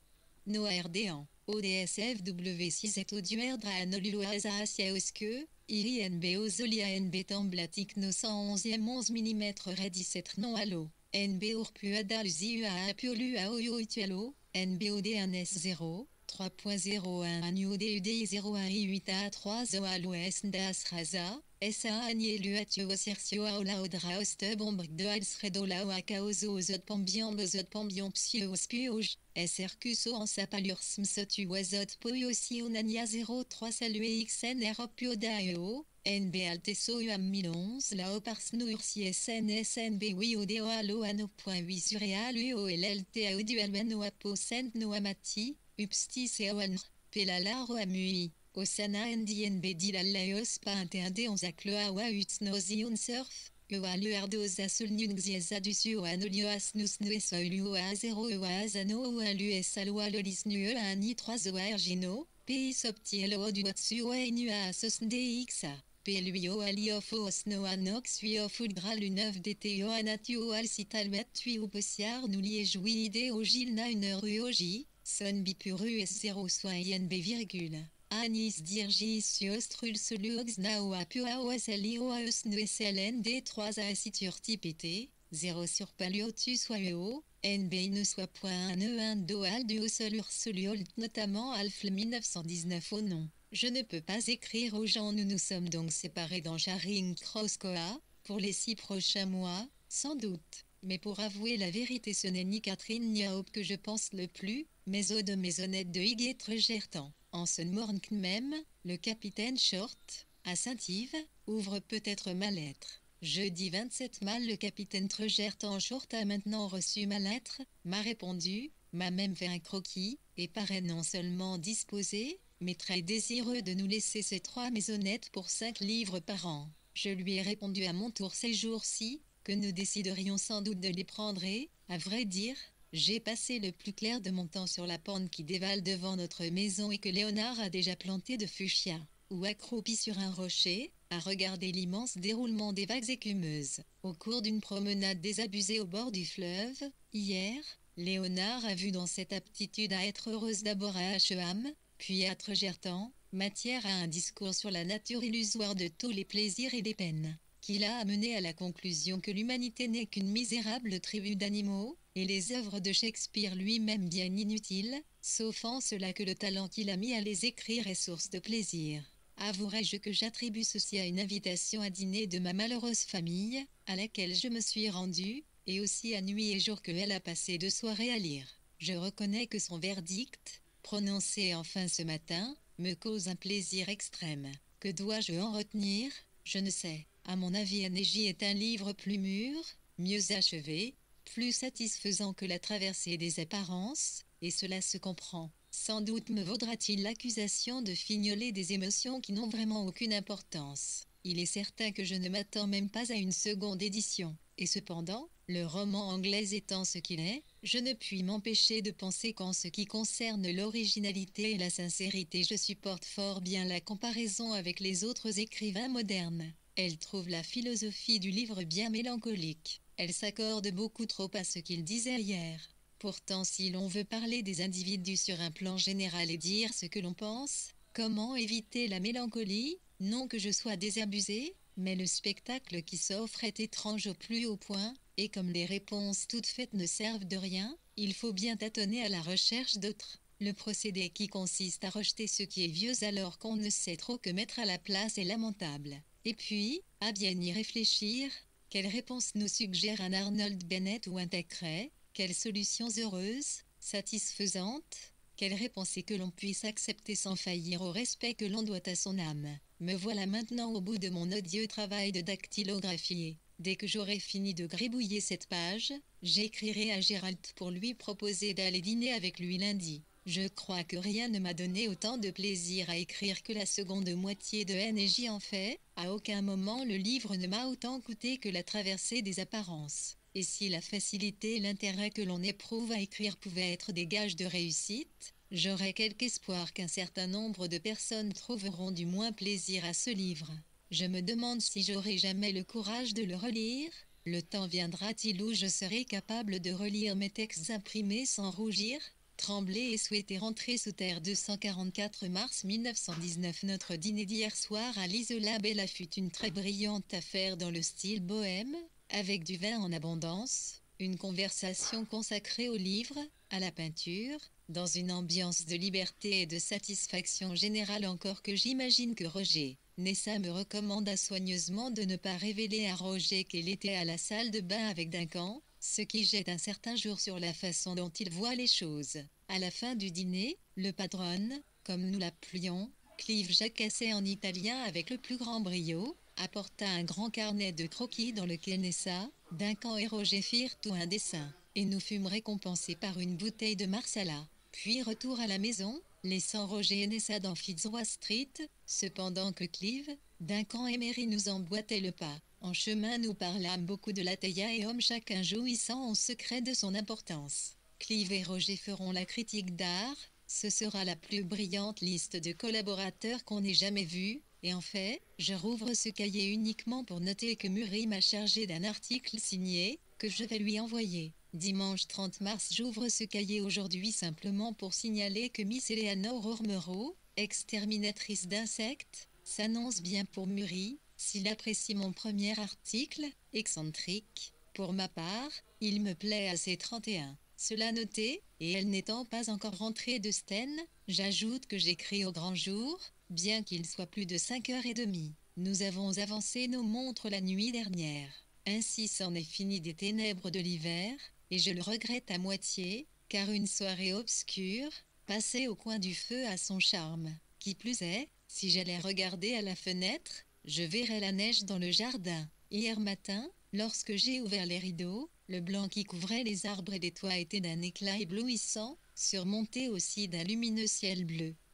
Noa R D an O D S F W six et Auduerdra Anoluaza Asia Oske Iri N B O Zolia N B Tamblatic No cent onzième onze millimètres Red dix-sept non allo N B Urpu Adalusi U A Apiolu A Oyo Utualo N B O D un S zéro trois point zéro un Anu D U D zéro un I huit A trois Zoa l'Ouest Das Raza S A Anielu Atio Sertio Aola Odra Ostebombrg de Alsredola Oakaozo Ozot Pambion Bozot Pambion Psio Spioj S R Q So en Sapalur Smsotu Wazot Poyosi Onania zéro trois Salue X N R Opiodaeo N B Alteso U A M mille onze La Oparsno Ursi S N S N B Oui Odeo Alo Ano point huit Surreal U O L L T A O Dualman Oapo Sent Noamati Upstis et Oanr Pelala Roamui Osana Ndien Bedilal Laos Pa Interdé on Zakloa Wa Utsnozion Surf Ewa Luardos Asol Nunxieza du Su Anolio Asnus Nuesa Ulua zéro Ewa Azano Oa Lues Aloa Lolis Nue Ani trois Oa Ergino Pays Opti Elo du Watsu Oa Nua Sos Ndixa Peluio Aliofo Osnoa Nox Uiof Ulgra Lu neuf D T O Anatio Alcitalmet Tui Uposiar Nouli Joui Ide O Gilna une rue Oji Son Bipuru S zéro soit I N B virgule. Anis Dirgis Siostrul Soluox Nao Apua O S L I O A E S N U S L N D trois A Situr T P T, zéro sur Paliotu soit E O, N B ne soit point un E un Doal du Sol Ursuluol notamment Alfl mille neuf cent dix-neuf au nom. Je ne peux pas écrire aux gens nous nous sommes donc séparés dans Charing Cross Coa, pour les six prochains mois, sans doute. Mais pour avouer la vérité ce n'est ni Catherine ni Aube que je pense le plus, mais aux de mes honnêtes de Higuetre Gertan. En ce morne même, le capitaine Short, à Saint-Yves, ouvre peut-être ma lettre. Jeudi vingt-sept mal le capitaine Tregertan Short a maintenant reçu ma lettre, m'a répondu, m'a même fait un croquis, et paraît non seulement disposé, mais très désireux de nous laisser ces trois maisonnettes pour cinq livres par an. Je lui ai répondu à mon tour ces jours-ci, que nous déciderions sans doute de les prendre et, à vrai dire, j'ai passé le plus clair de mon temps sur la pente qui dévale devant notre maison et que Léonard a déjà planté de fuchsia, ou accroupi sur un rocher, à regarder l'immense déroulement des vagues écumeuses. Au cours d'une promenade désabusée au bord du fleuve, hier, Léonard a vu dans cette aptitude à être heureuse d'abord à Hacheham, puis à Tregerton, matière à un discours sur la nature illusoire de tous les plaisirs et des peines, qui l'a amené à la conclusion que l'humanité n'est qu'une misérable tribu d'animaux, et les œuvres de Shakespeare lui-même bien inutiles, sauf en cela que le talent qu'il a mis à les écrire est source de plaisir. Avouerai-je que j'attribue ceci à une invitation à dîner de ma malheureuse famille, à laquelle je me suis rendue, et aussi à nuit et jour qu'elle a passé deux soirées à lire. Je reconnais que son verdict, prononcé enfin ce matin, me cause un plaisir extrême. Que dois-je en retenir? Je ne sais. À mon avis, Anégie est un livre plus mûr, mieux achevé, plus satisfaisant que la traversée des apparences, et cela se comprend. Sans doute me vaudra-t-il l'accusation de fignoler des émotions qui n'ont vraiment aucune importance. Il est certain que je ne m'attends même pas à une seconde édition. Et cependant, le roman anglais étant ce qu'il est, je ne puis m'empêcher de penser qu'en ce qui concerne l'originalité et la sincérité, je supporte fort bien la comparaison avec les autres écrivains modernes. Elle trouve la philosophie du livre bien mélancolique. Elle s'accorde beaucoup trop à ce qu'il disait hier. Pourtant, si l'on veut parler des individus sur un plan général et dire ce que l'on pense, comment éviter la mélancolie? Non que je sois désabusé, mais le spectacle qui s'offre est étrange au plus haut point, et comme les réponses toutes faites ne servent de rien, il faut bien tâtonner à la recherche d'autres. Le procédé qui consiste à rejeter ce qui est vieux alors qu'on ne sait trop que mettre à la place est lamentable. Et puis, à bien y réfléchir, quelle réponse nous suggère un Arnold Bennett ou un Thackeray? Quelles solutions heureuses, satisfaisantes? Quelle réponse est que l'on puisse accepter sans faillir au respect que l'on doit à son âme? Me voilà maintenant au bout de mon odieux travail de dactylographier. Dès que j'aurai fini de gribouiller cette page, j'écrirai à Gérald pour lui proposer d'aller dîner avec lui lundi. Je crois que rien ne m'a donné autant de plaisir à écrire que la seconde moitié de N et J en fait. À aucun moment le livre ne m'a autant coûté que la traversée des apparences. Et si la facilité et l'intérêt que l'on éprouve à écrire pouvaient être des gages de réussite, j'aurais quelque espoir qu'un certain nombre de personnes trouveront du moins plaisir à ce livre. Je me demande si j'aurai jamais le courage de le relire. Le temps viendra-t-il où je serai capable de relire mes textes imprimés sans rougir, trembler et souhaiter rentrer sous terre? Deux cent quarante-quatre mars mille neuf cent dix-neuf. Notre dîner d'hier soir à l'Isola Bella fut une très brillante affaire dans le style bohème, avec du vin en abondance, une conversation consacrée aux livres, à la peinture, dans une ambiance de liberté et de satisfaction générale, encore que j'imagine que Roger Nessa me recommanda soigneusement de ne pas révéler à Roger qu'elle était à la salle de bain avec Duncan, ce qui jette un certain jour sur la façon dont il voit les choses. À la fin du dîner, le patron, comme nous l'appelions, Clive jacassait en italien avec le plus grand brio, apporta un grand carnet de croquis dans lequel Nessa, Duncan et Roger firent tout un dessin, et nous fûmes récompensés par une bouteille de Marsala. Puis retour à la maison, laissant Roger et Nessa dans Fitzroy Street, cependant que Clive, Duncan et Mary nous emboîtaient le pas. En chemin nous parlâmes beaucoup de la Théia et homme, chacun jouissant en secret de son importance. Clive et Roger feront la critique d'art, ce sera la plus brillante liste de collaborateurs qu'on ait jamais vue. Et en fait, je rouvre ce cahier uniquement pour noter que Murray m'a chargé d'un article signé, que je vais lui envoyer. Dimanche trente mars, j'ouvre ce cahier aujourd'hui simplement pour signaler que Miss Eleanor Ormero, exterminatrice d'insectes, s'annonce bien pour Murray, s'il apprécie mon premier article, excentrique. Pour ma part, il me plaît assez. Trente et un. Cela noté, et elle n'étant pas encore rentrée de Sten, j'ajoute que j'écris au grand jour, bien qu'il soit plus de cinq heures trente. Nous avons avancé nos montres la nuit dernière. Ainsi c'en est fini des ténèbres de l'hiver, et je le regrette à moitié, car une soirée obscure, passée au coin du feu a son charme. Qui plus est, si j'allais regarder à la fenêtre, je verrais la neige dans le jardin. Hier matin, lorsque j'ai ouvert les rideaux, le blanc qui couvrait les arbres et les toits était d'un éclat éblouissant, surmonté aussi d'un lumineux ciel bleu.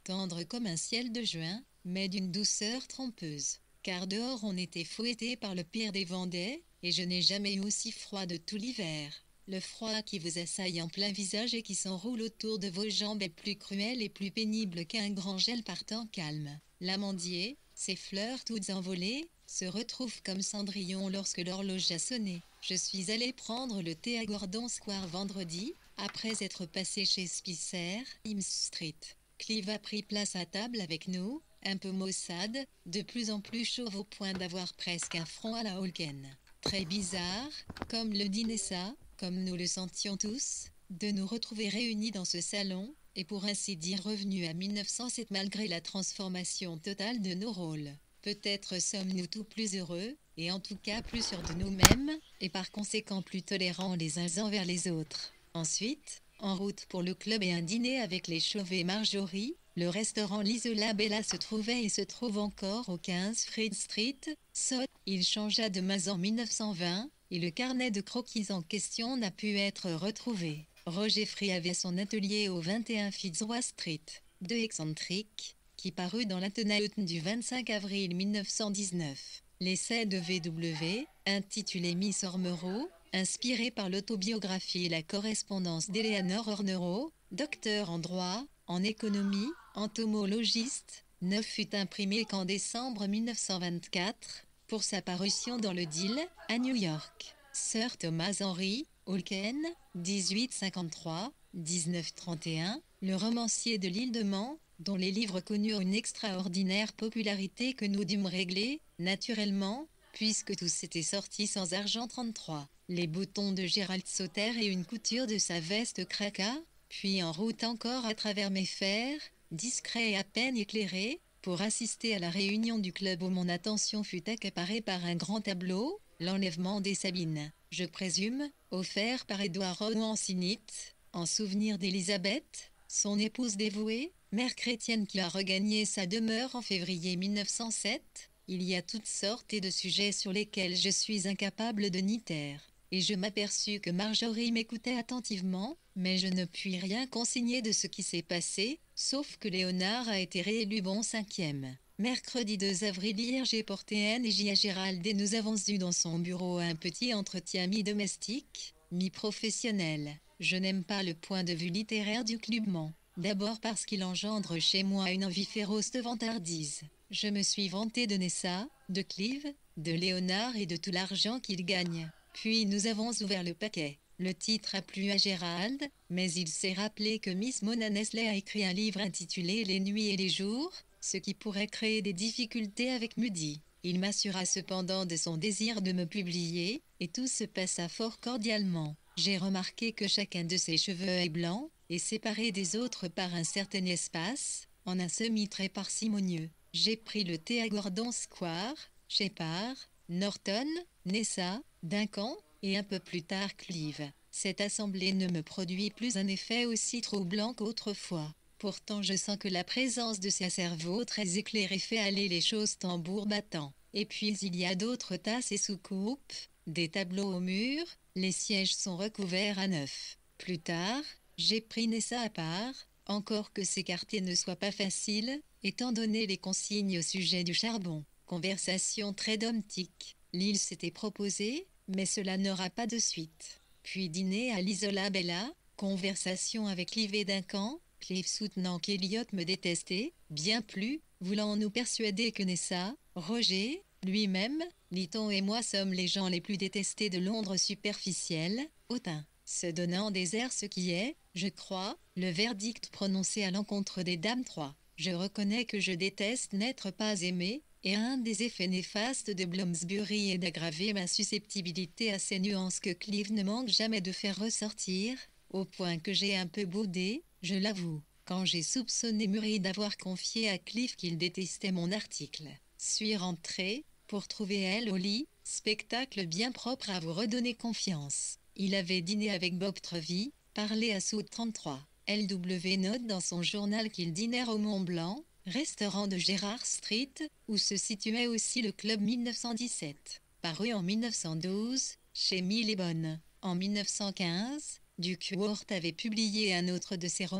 tendre comme un ciel de juin, mais d'une douceur trompeuse. Car dehors on était fouetté par le pire des Vendées, et je n'ai jamais eu aussi froid de tout l'hiver. Le froid qui vous assaille en plein visage et qui s'enroule autour de vos jambes est plus cruel et plus pénible qu'un grand gel par temps calme. L'amandier, ses fleurs toutes envolées, se retrouve comme Cendrillon lorsque l'horloge a sonné. Je suis allé prendre le thé à Gordon Square vendredi, après être passé chez Spicer, Eames Street. Clive a pris place à table avec nous, un peu maussade, de plus en plus chauve au point d'avoir presque un front à la Holken. Très bizarre, comme le dit Nessa, comme nous le sentions tous, de nous retrouver réunis dans ce salon, et pour ainsi dire revenus à mille neuf cent sept malgré la transformation totale de nos rôles. Peut-être sommes-nous tous plus heureux, et en tout cas plus sûrs de nous-mêmes, et par conséquent plus tolérants les uns envers les autres. Ensuite, en route pour le club et un dîner avec les Chauves et Marjorie, le restaurant l'Isola Bella se trouvait et se trouve encore au quinze Fried Street, Sot. Il changea de main en mille neuf cent vingt, et le carnet de croquis en question n'a pu être retrouvé. Roger Free avait son atelier au vingt et un Fitzroy Street, deux excentriques, qui parut dans l'Athénaeum du vingt-cinq avril mille neuf cent dix-neuf. L'essai de V W, intitulé Miss Ormereau, inspiré par l'autobiographie et la correspondance d'Eleanor Ormereau, docteur en droit, en économie, entomologiste, ne fut imprimé qu'en décembre mille neuf cent vingt-quatre, pour sa parution dans le Deal, à New York. Sir Thomas Henry, Holken, dix-huit cinquante-trois à dix-neuf trente et un, le romancier de l'île de Man, dont les livres connurent une extraordinaire popularité que nous dûmes régler, naturellement, puisque tous étaient sortis sans argent trente-trois. Les boutons de Gérald sautèrent et une couture de sa veste craqua, puis en route encore à travers mes fers, discrets et à peine éclairés, pour assister à la réunion du club où mon attention fut accaparée par un grand tableau, l'enlèvement des Sabines, je présume, offert par Édouard Rohan Sinite, en souvenir d'Élisabeth, son épouse dévouée, mère chrétienne qui a regagné sa demeure en février mille neuf cent sept. Il y a toutes sortes de sujets sur lesquels je suis incapable de ni taire. Et je m'aperçus que Marjorie m'écoutait attentivement, mais je ne puis rien consigner de ce qui s'est passé, sauf que Léonard a été réélu bon cinquième. Mercredi deux avril hier j'ai porté N et J à Gérald et nous avons eu dans son bureau un petit entretien mi-domestique, mi-professionnel. Je n'aime pas le point de vue littéraire du clubement. D'abord parce qu'il engendre chez moi une envie féroce de vantardise. Je me suis vanté de Nessa, de Clive, de Léonard et de tout l'argent qu'il gagne. Puis nous avons ouvert le paquet. Le titre a plu à Gérald, mais il s'est rappelé que Miss Mona Nestlé a écrit un livre intitulé Les nuits et les jours, ce qui pourrait créer des difficultés avec Muddy. Il m'assura cependant de son désir de me publier, et tout se passa fort cordialement. J'ai remarqué que chacun de ses cheveux est blanc, et séparé des autres par un certain espace, en un semi très parcimonieux. J'ai pris le thé à Gordon Square, Shepard, Norton, Nessa, Duncan, et un peu plus tard Clive. Cette assemblée ne me produit plus un effet aussi troublant qu'autrefois. Pourtant je sens que la présence de ces cerveaux très éclairés fait aller les choses tambour battant. Et puis il y a d'autres tasses et soucoupes, des tableaux au mur, les sièges sont recouverts à neuf. Plus tard, j'ai pris Nessa à part, encore que s'écarter ne soit pas facile, étant donné les consignes au sujet du charbon. Conversation très domestique. L'île s'était proposée, mais cela n'aura pas de suite. Puis dîner à l'Isola Bella, conversation avec Clive et Duncan, Clive soutenant qu'Eliot me détestait, bien plus, voulant nous persuader que Nessa, Roger, lui-même, Lytton et moi sommes les gens les plus détestés de Londres superficielle, hautain, se donnant des airs ce qui est, je crois, le verdict prononcé à l'encontre des dames trois. Je reconnais que je déteste n'être pas aimé, et un des effets néfastes de Bloomsbury est d'aggraver ma susceptibilité à ces nuances que Clive ne manque jamais de faire ressortir, au point que j'ai un peu boudé, je l'avoue, quand j'ai soupçonné Murray d'avoir confié à Clive qu'il détestait mon article. Suis rentré, pour trouver elle au lit, spectacle bien propre à vous redonner confiance. Il avait dîné avec Bob Trevy, parlé à South trente-trois. L W note dans son journal qu'ils dînèrent au Mont Blanc, restaurant de Gerrard Street, où se situait aussi le club mille neuf cent dix-sept. Paru en mille neuf cent douze, chez Mill et Bonne. En mille neuf cent quinze, Duke Worth avait publié un autre de ses romans.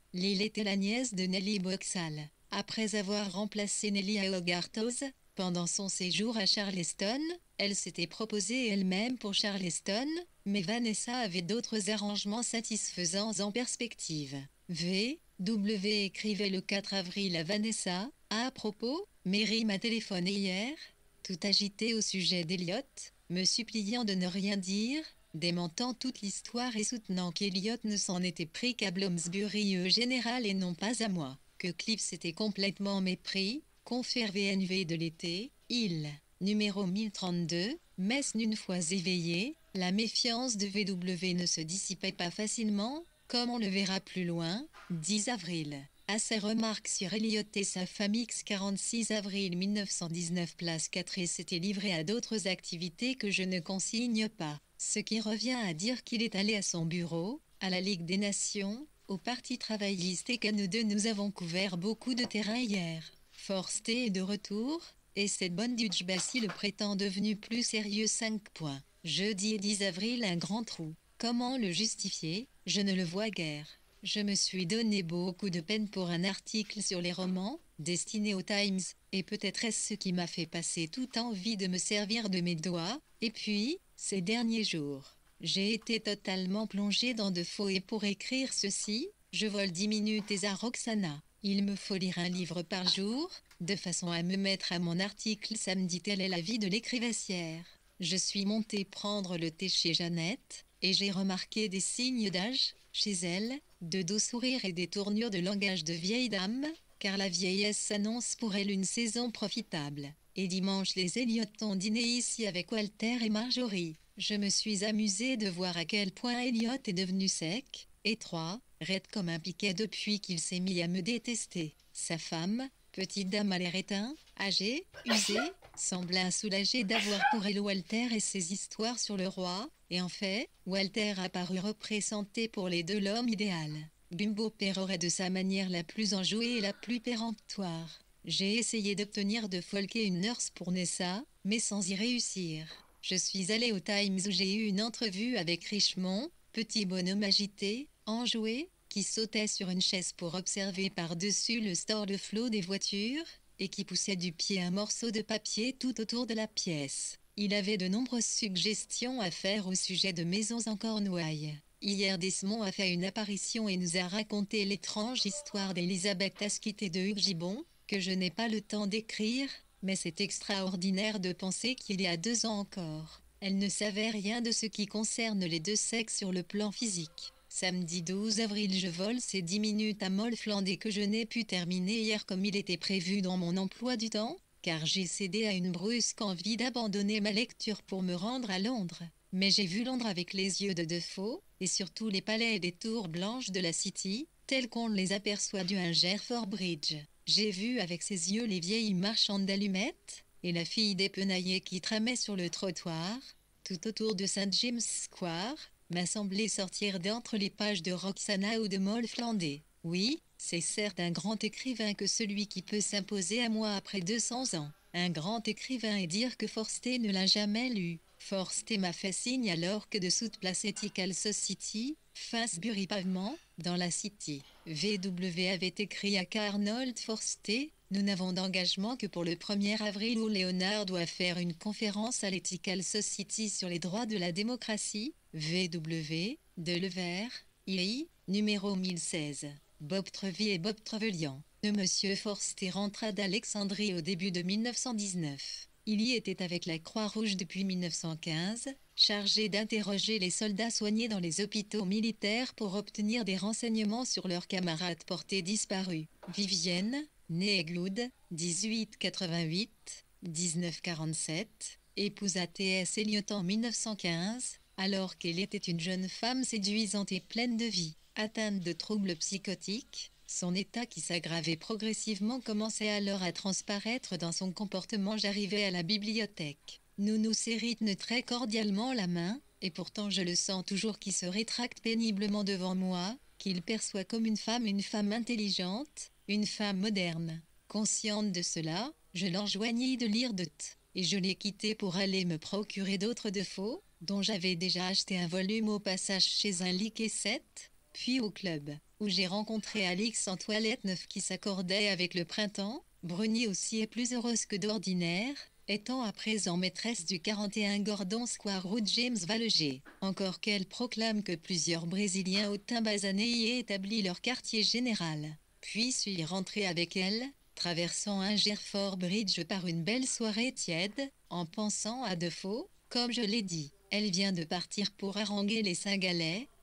Lily était la nièce de Nelly Boxall. Après avoir remplacé Nelly à Hogarth, pendant son séjour à Charleston, elle s'était proposée elle-même pour Charleston, mais Vanessa avait d'autres arrangements satisfaisants en perspective. V. W écrivait le quatre avril à Vanessa, à propos, Mary m'a téléphoné hier, tout agité au sujet d'Eliot, me suppliant de ne rien dire, démentant toute l'histoire et soutenant qu'Eliot ne s'en était pris qu'à Bloomsbury au général et non pas à moi, que Cliff s'était complètement mépris, confère V N V de l'été, il, numéro mille trente-deux, Mess une fois éveillé, la méfiance de V W ne se dissipait pas facilement, comme on le verra plus loin, dix avril. À ses remarques sur Eliot et sa femme X quarante-six avril mille neuf cent dix-neuf place quatre et s'était livré à d'autres activités que je ne consigne pas, ce qui revient à dire qu'il est allé à son bureau, à la Ligue des Nations, au Parti travailliste et qu'à nous deux nous avons couvert beaucoup de terrain hier. Forsté est de retour, et cette bonne Dutch Bassi le prétend devenu plus sérieux cinq points. Jeudi dix avril un grand trou. Comment le justifier? Je ne le vois guère. Je me suis donné beaucoup de peine pour un article sur les romans, destiné au Times, et peut-être est-ce ce qui m'a fait passer toute envie de me servir de mes doigts, et puis, ces derniers jours, j'ai été totalement plongé dans de faux et pour écrire ceci, je vole dix minutes et à Roxana. Il me faut lire un livre par jour, de façon à me mettre à mon article samedi telle est la vie de l'écrivassière. Je suis montée prendre le thé chez Jeannette, et j'ai remarqué des signes d'âge, chez elle, de doux sourires et des tournures de langage de vieille dame, car la vieillesse s'annonce pour elle une saison profitable. Et dimanche les Elliot ont dîné ici avec Walter et Marjorie. Je me suis amusée de voir à quel point Elliot est devenu sec, étroit, raide comme un piquet depuis qu'il s'est mis à me détester. Sa femme, petite dame à l'air éteint, âgée, usée, semblait soulagée d'avoir pour elle Walter et ses histoires sur le roi, et en fait, Walter a paru représenté pour les deux l'homme idéal. Bimbo pérorait de sa manière la plus enjouée et la plus péremptoire. J'ai essayé d'obtenir de Folke une nurse pour Nessa, mais sans y réussir. Je suis allée au Times où j'ai eu une entrevue avec Richmond, petit bonhomme agité, enjoué, qui sautait sur une chaise pour observer par-dessus le store de flot des voitures, et qui poussait du pied un morceau de papier tout autour de la pièce. Il avait de nombreuses suggestions à faire au sujet de maisons en Cornouailles. Hier Desmond a fait une apparition et nous a raconté l'étrange histoire d'Elisabeth Asquith et de Hugues Gibbon, que je n'ai pas le temps d'écrire, mais c'est extraordinaire de penser qu'il y a deux ans encore, elle ne savait rien de ce qui concerne les deux sexes sur le plan physique. Samedi douze avril je vole ces dix minutes à Mollfland et que je n'ai pu terminer hier comme il était prévu dans mon emploi du temps, car j'ai cédé à une brusque envie d'abandonner ma lecture pour me rendre à Londres. Mais j'ai vu Londres avec les yeux de Defoe, et surtout les palais et les tours blanches de la City, tels qu'on les aperçoit du Hungerford Bridge. J'ai vu avec ses yeux les vieilles marchandes d'allumettes, et la fille des penaillers qui tramait sur le trottoir, tout autour de Saint James Square, m'a semblé sortir d'entre les pages de Roxana ou de Mollflandé. Oui, c'est certes un grand écrivain que celui qui peut s'imposer à moi après deux cents ans. Un grand écrivain et dire que Forsté ne l'a jamais lu. Forsté m'a fait signe alors que de South Place Ethical Society, Finsbury Pavement, dans la City. V W avait écrit à Arnold Forsté, nous n'avons d'engagement que pour le premier avril où Léonard doit faire une conférence à l'Ethical Society sur les droits de la démocratie. V W, de Levert, I I, numéro mille seize. Bob Trevy et Bob Trevelian. De Monsieur Forsté rentra d'Alexandrie au début de mille neuf cent dix-neuf. Il y était avec la Croix-Rouge depuis mille neuf cent quinze, chargé d'interroger les soldats soignés dans les hôpitaux militaires pour obtenir des renseignements sur leurs camarades portés disparus. Vivienne, née Egloud, dix-huit quatre-vingt-huit, dix-neuf quarante-sept, épousa T S Eliot en mille neuf cent quinze, alors qu'elle était une jeune femme séduisante et pleine de vie. Atteinte de troubles psychotiques, son état qui s'aggravait progressivement commençait alors à transparaître dans son comportement. J'arrivais à la bibliothèque. Nous nous serrîmes très cordialement la main, et pourtant je le sens toujours qui se rétracte péniblement devant moi, qu'il perçoit comme une femme, une femme intelligente, une femme moderne. Consciente de cela, je l'enjoignis de lire de t, et je l'ai quitté pour aller me procurer d'autres de faux, dont j'avais déjà acheté un volume au passage chez un liquet sept, puis au club. où j'ai rencontré Alix en toilette neuve qui s'accordait avec le printemps. Bruni aussi est plus heureuse que d'ordinaire, étant à présent maîtresse du quarante et un Gordon Square rue James Valleger. Encore qu'elle proclame que plusieurs Brésiliens au teint basané y aient établi leur quartier général. Puis suis rentré avec elle, traversant un Gerford Bridge par une belle soirée tiède, en pensant à de faux, comme je l'ai dit. Elle vient de partir pour haranguer les Saint-Galais,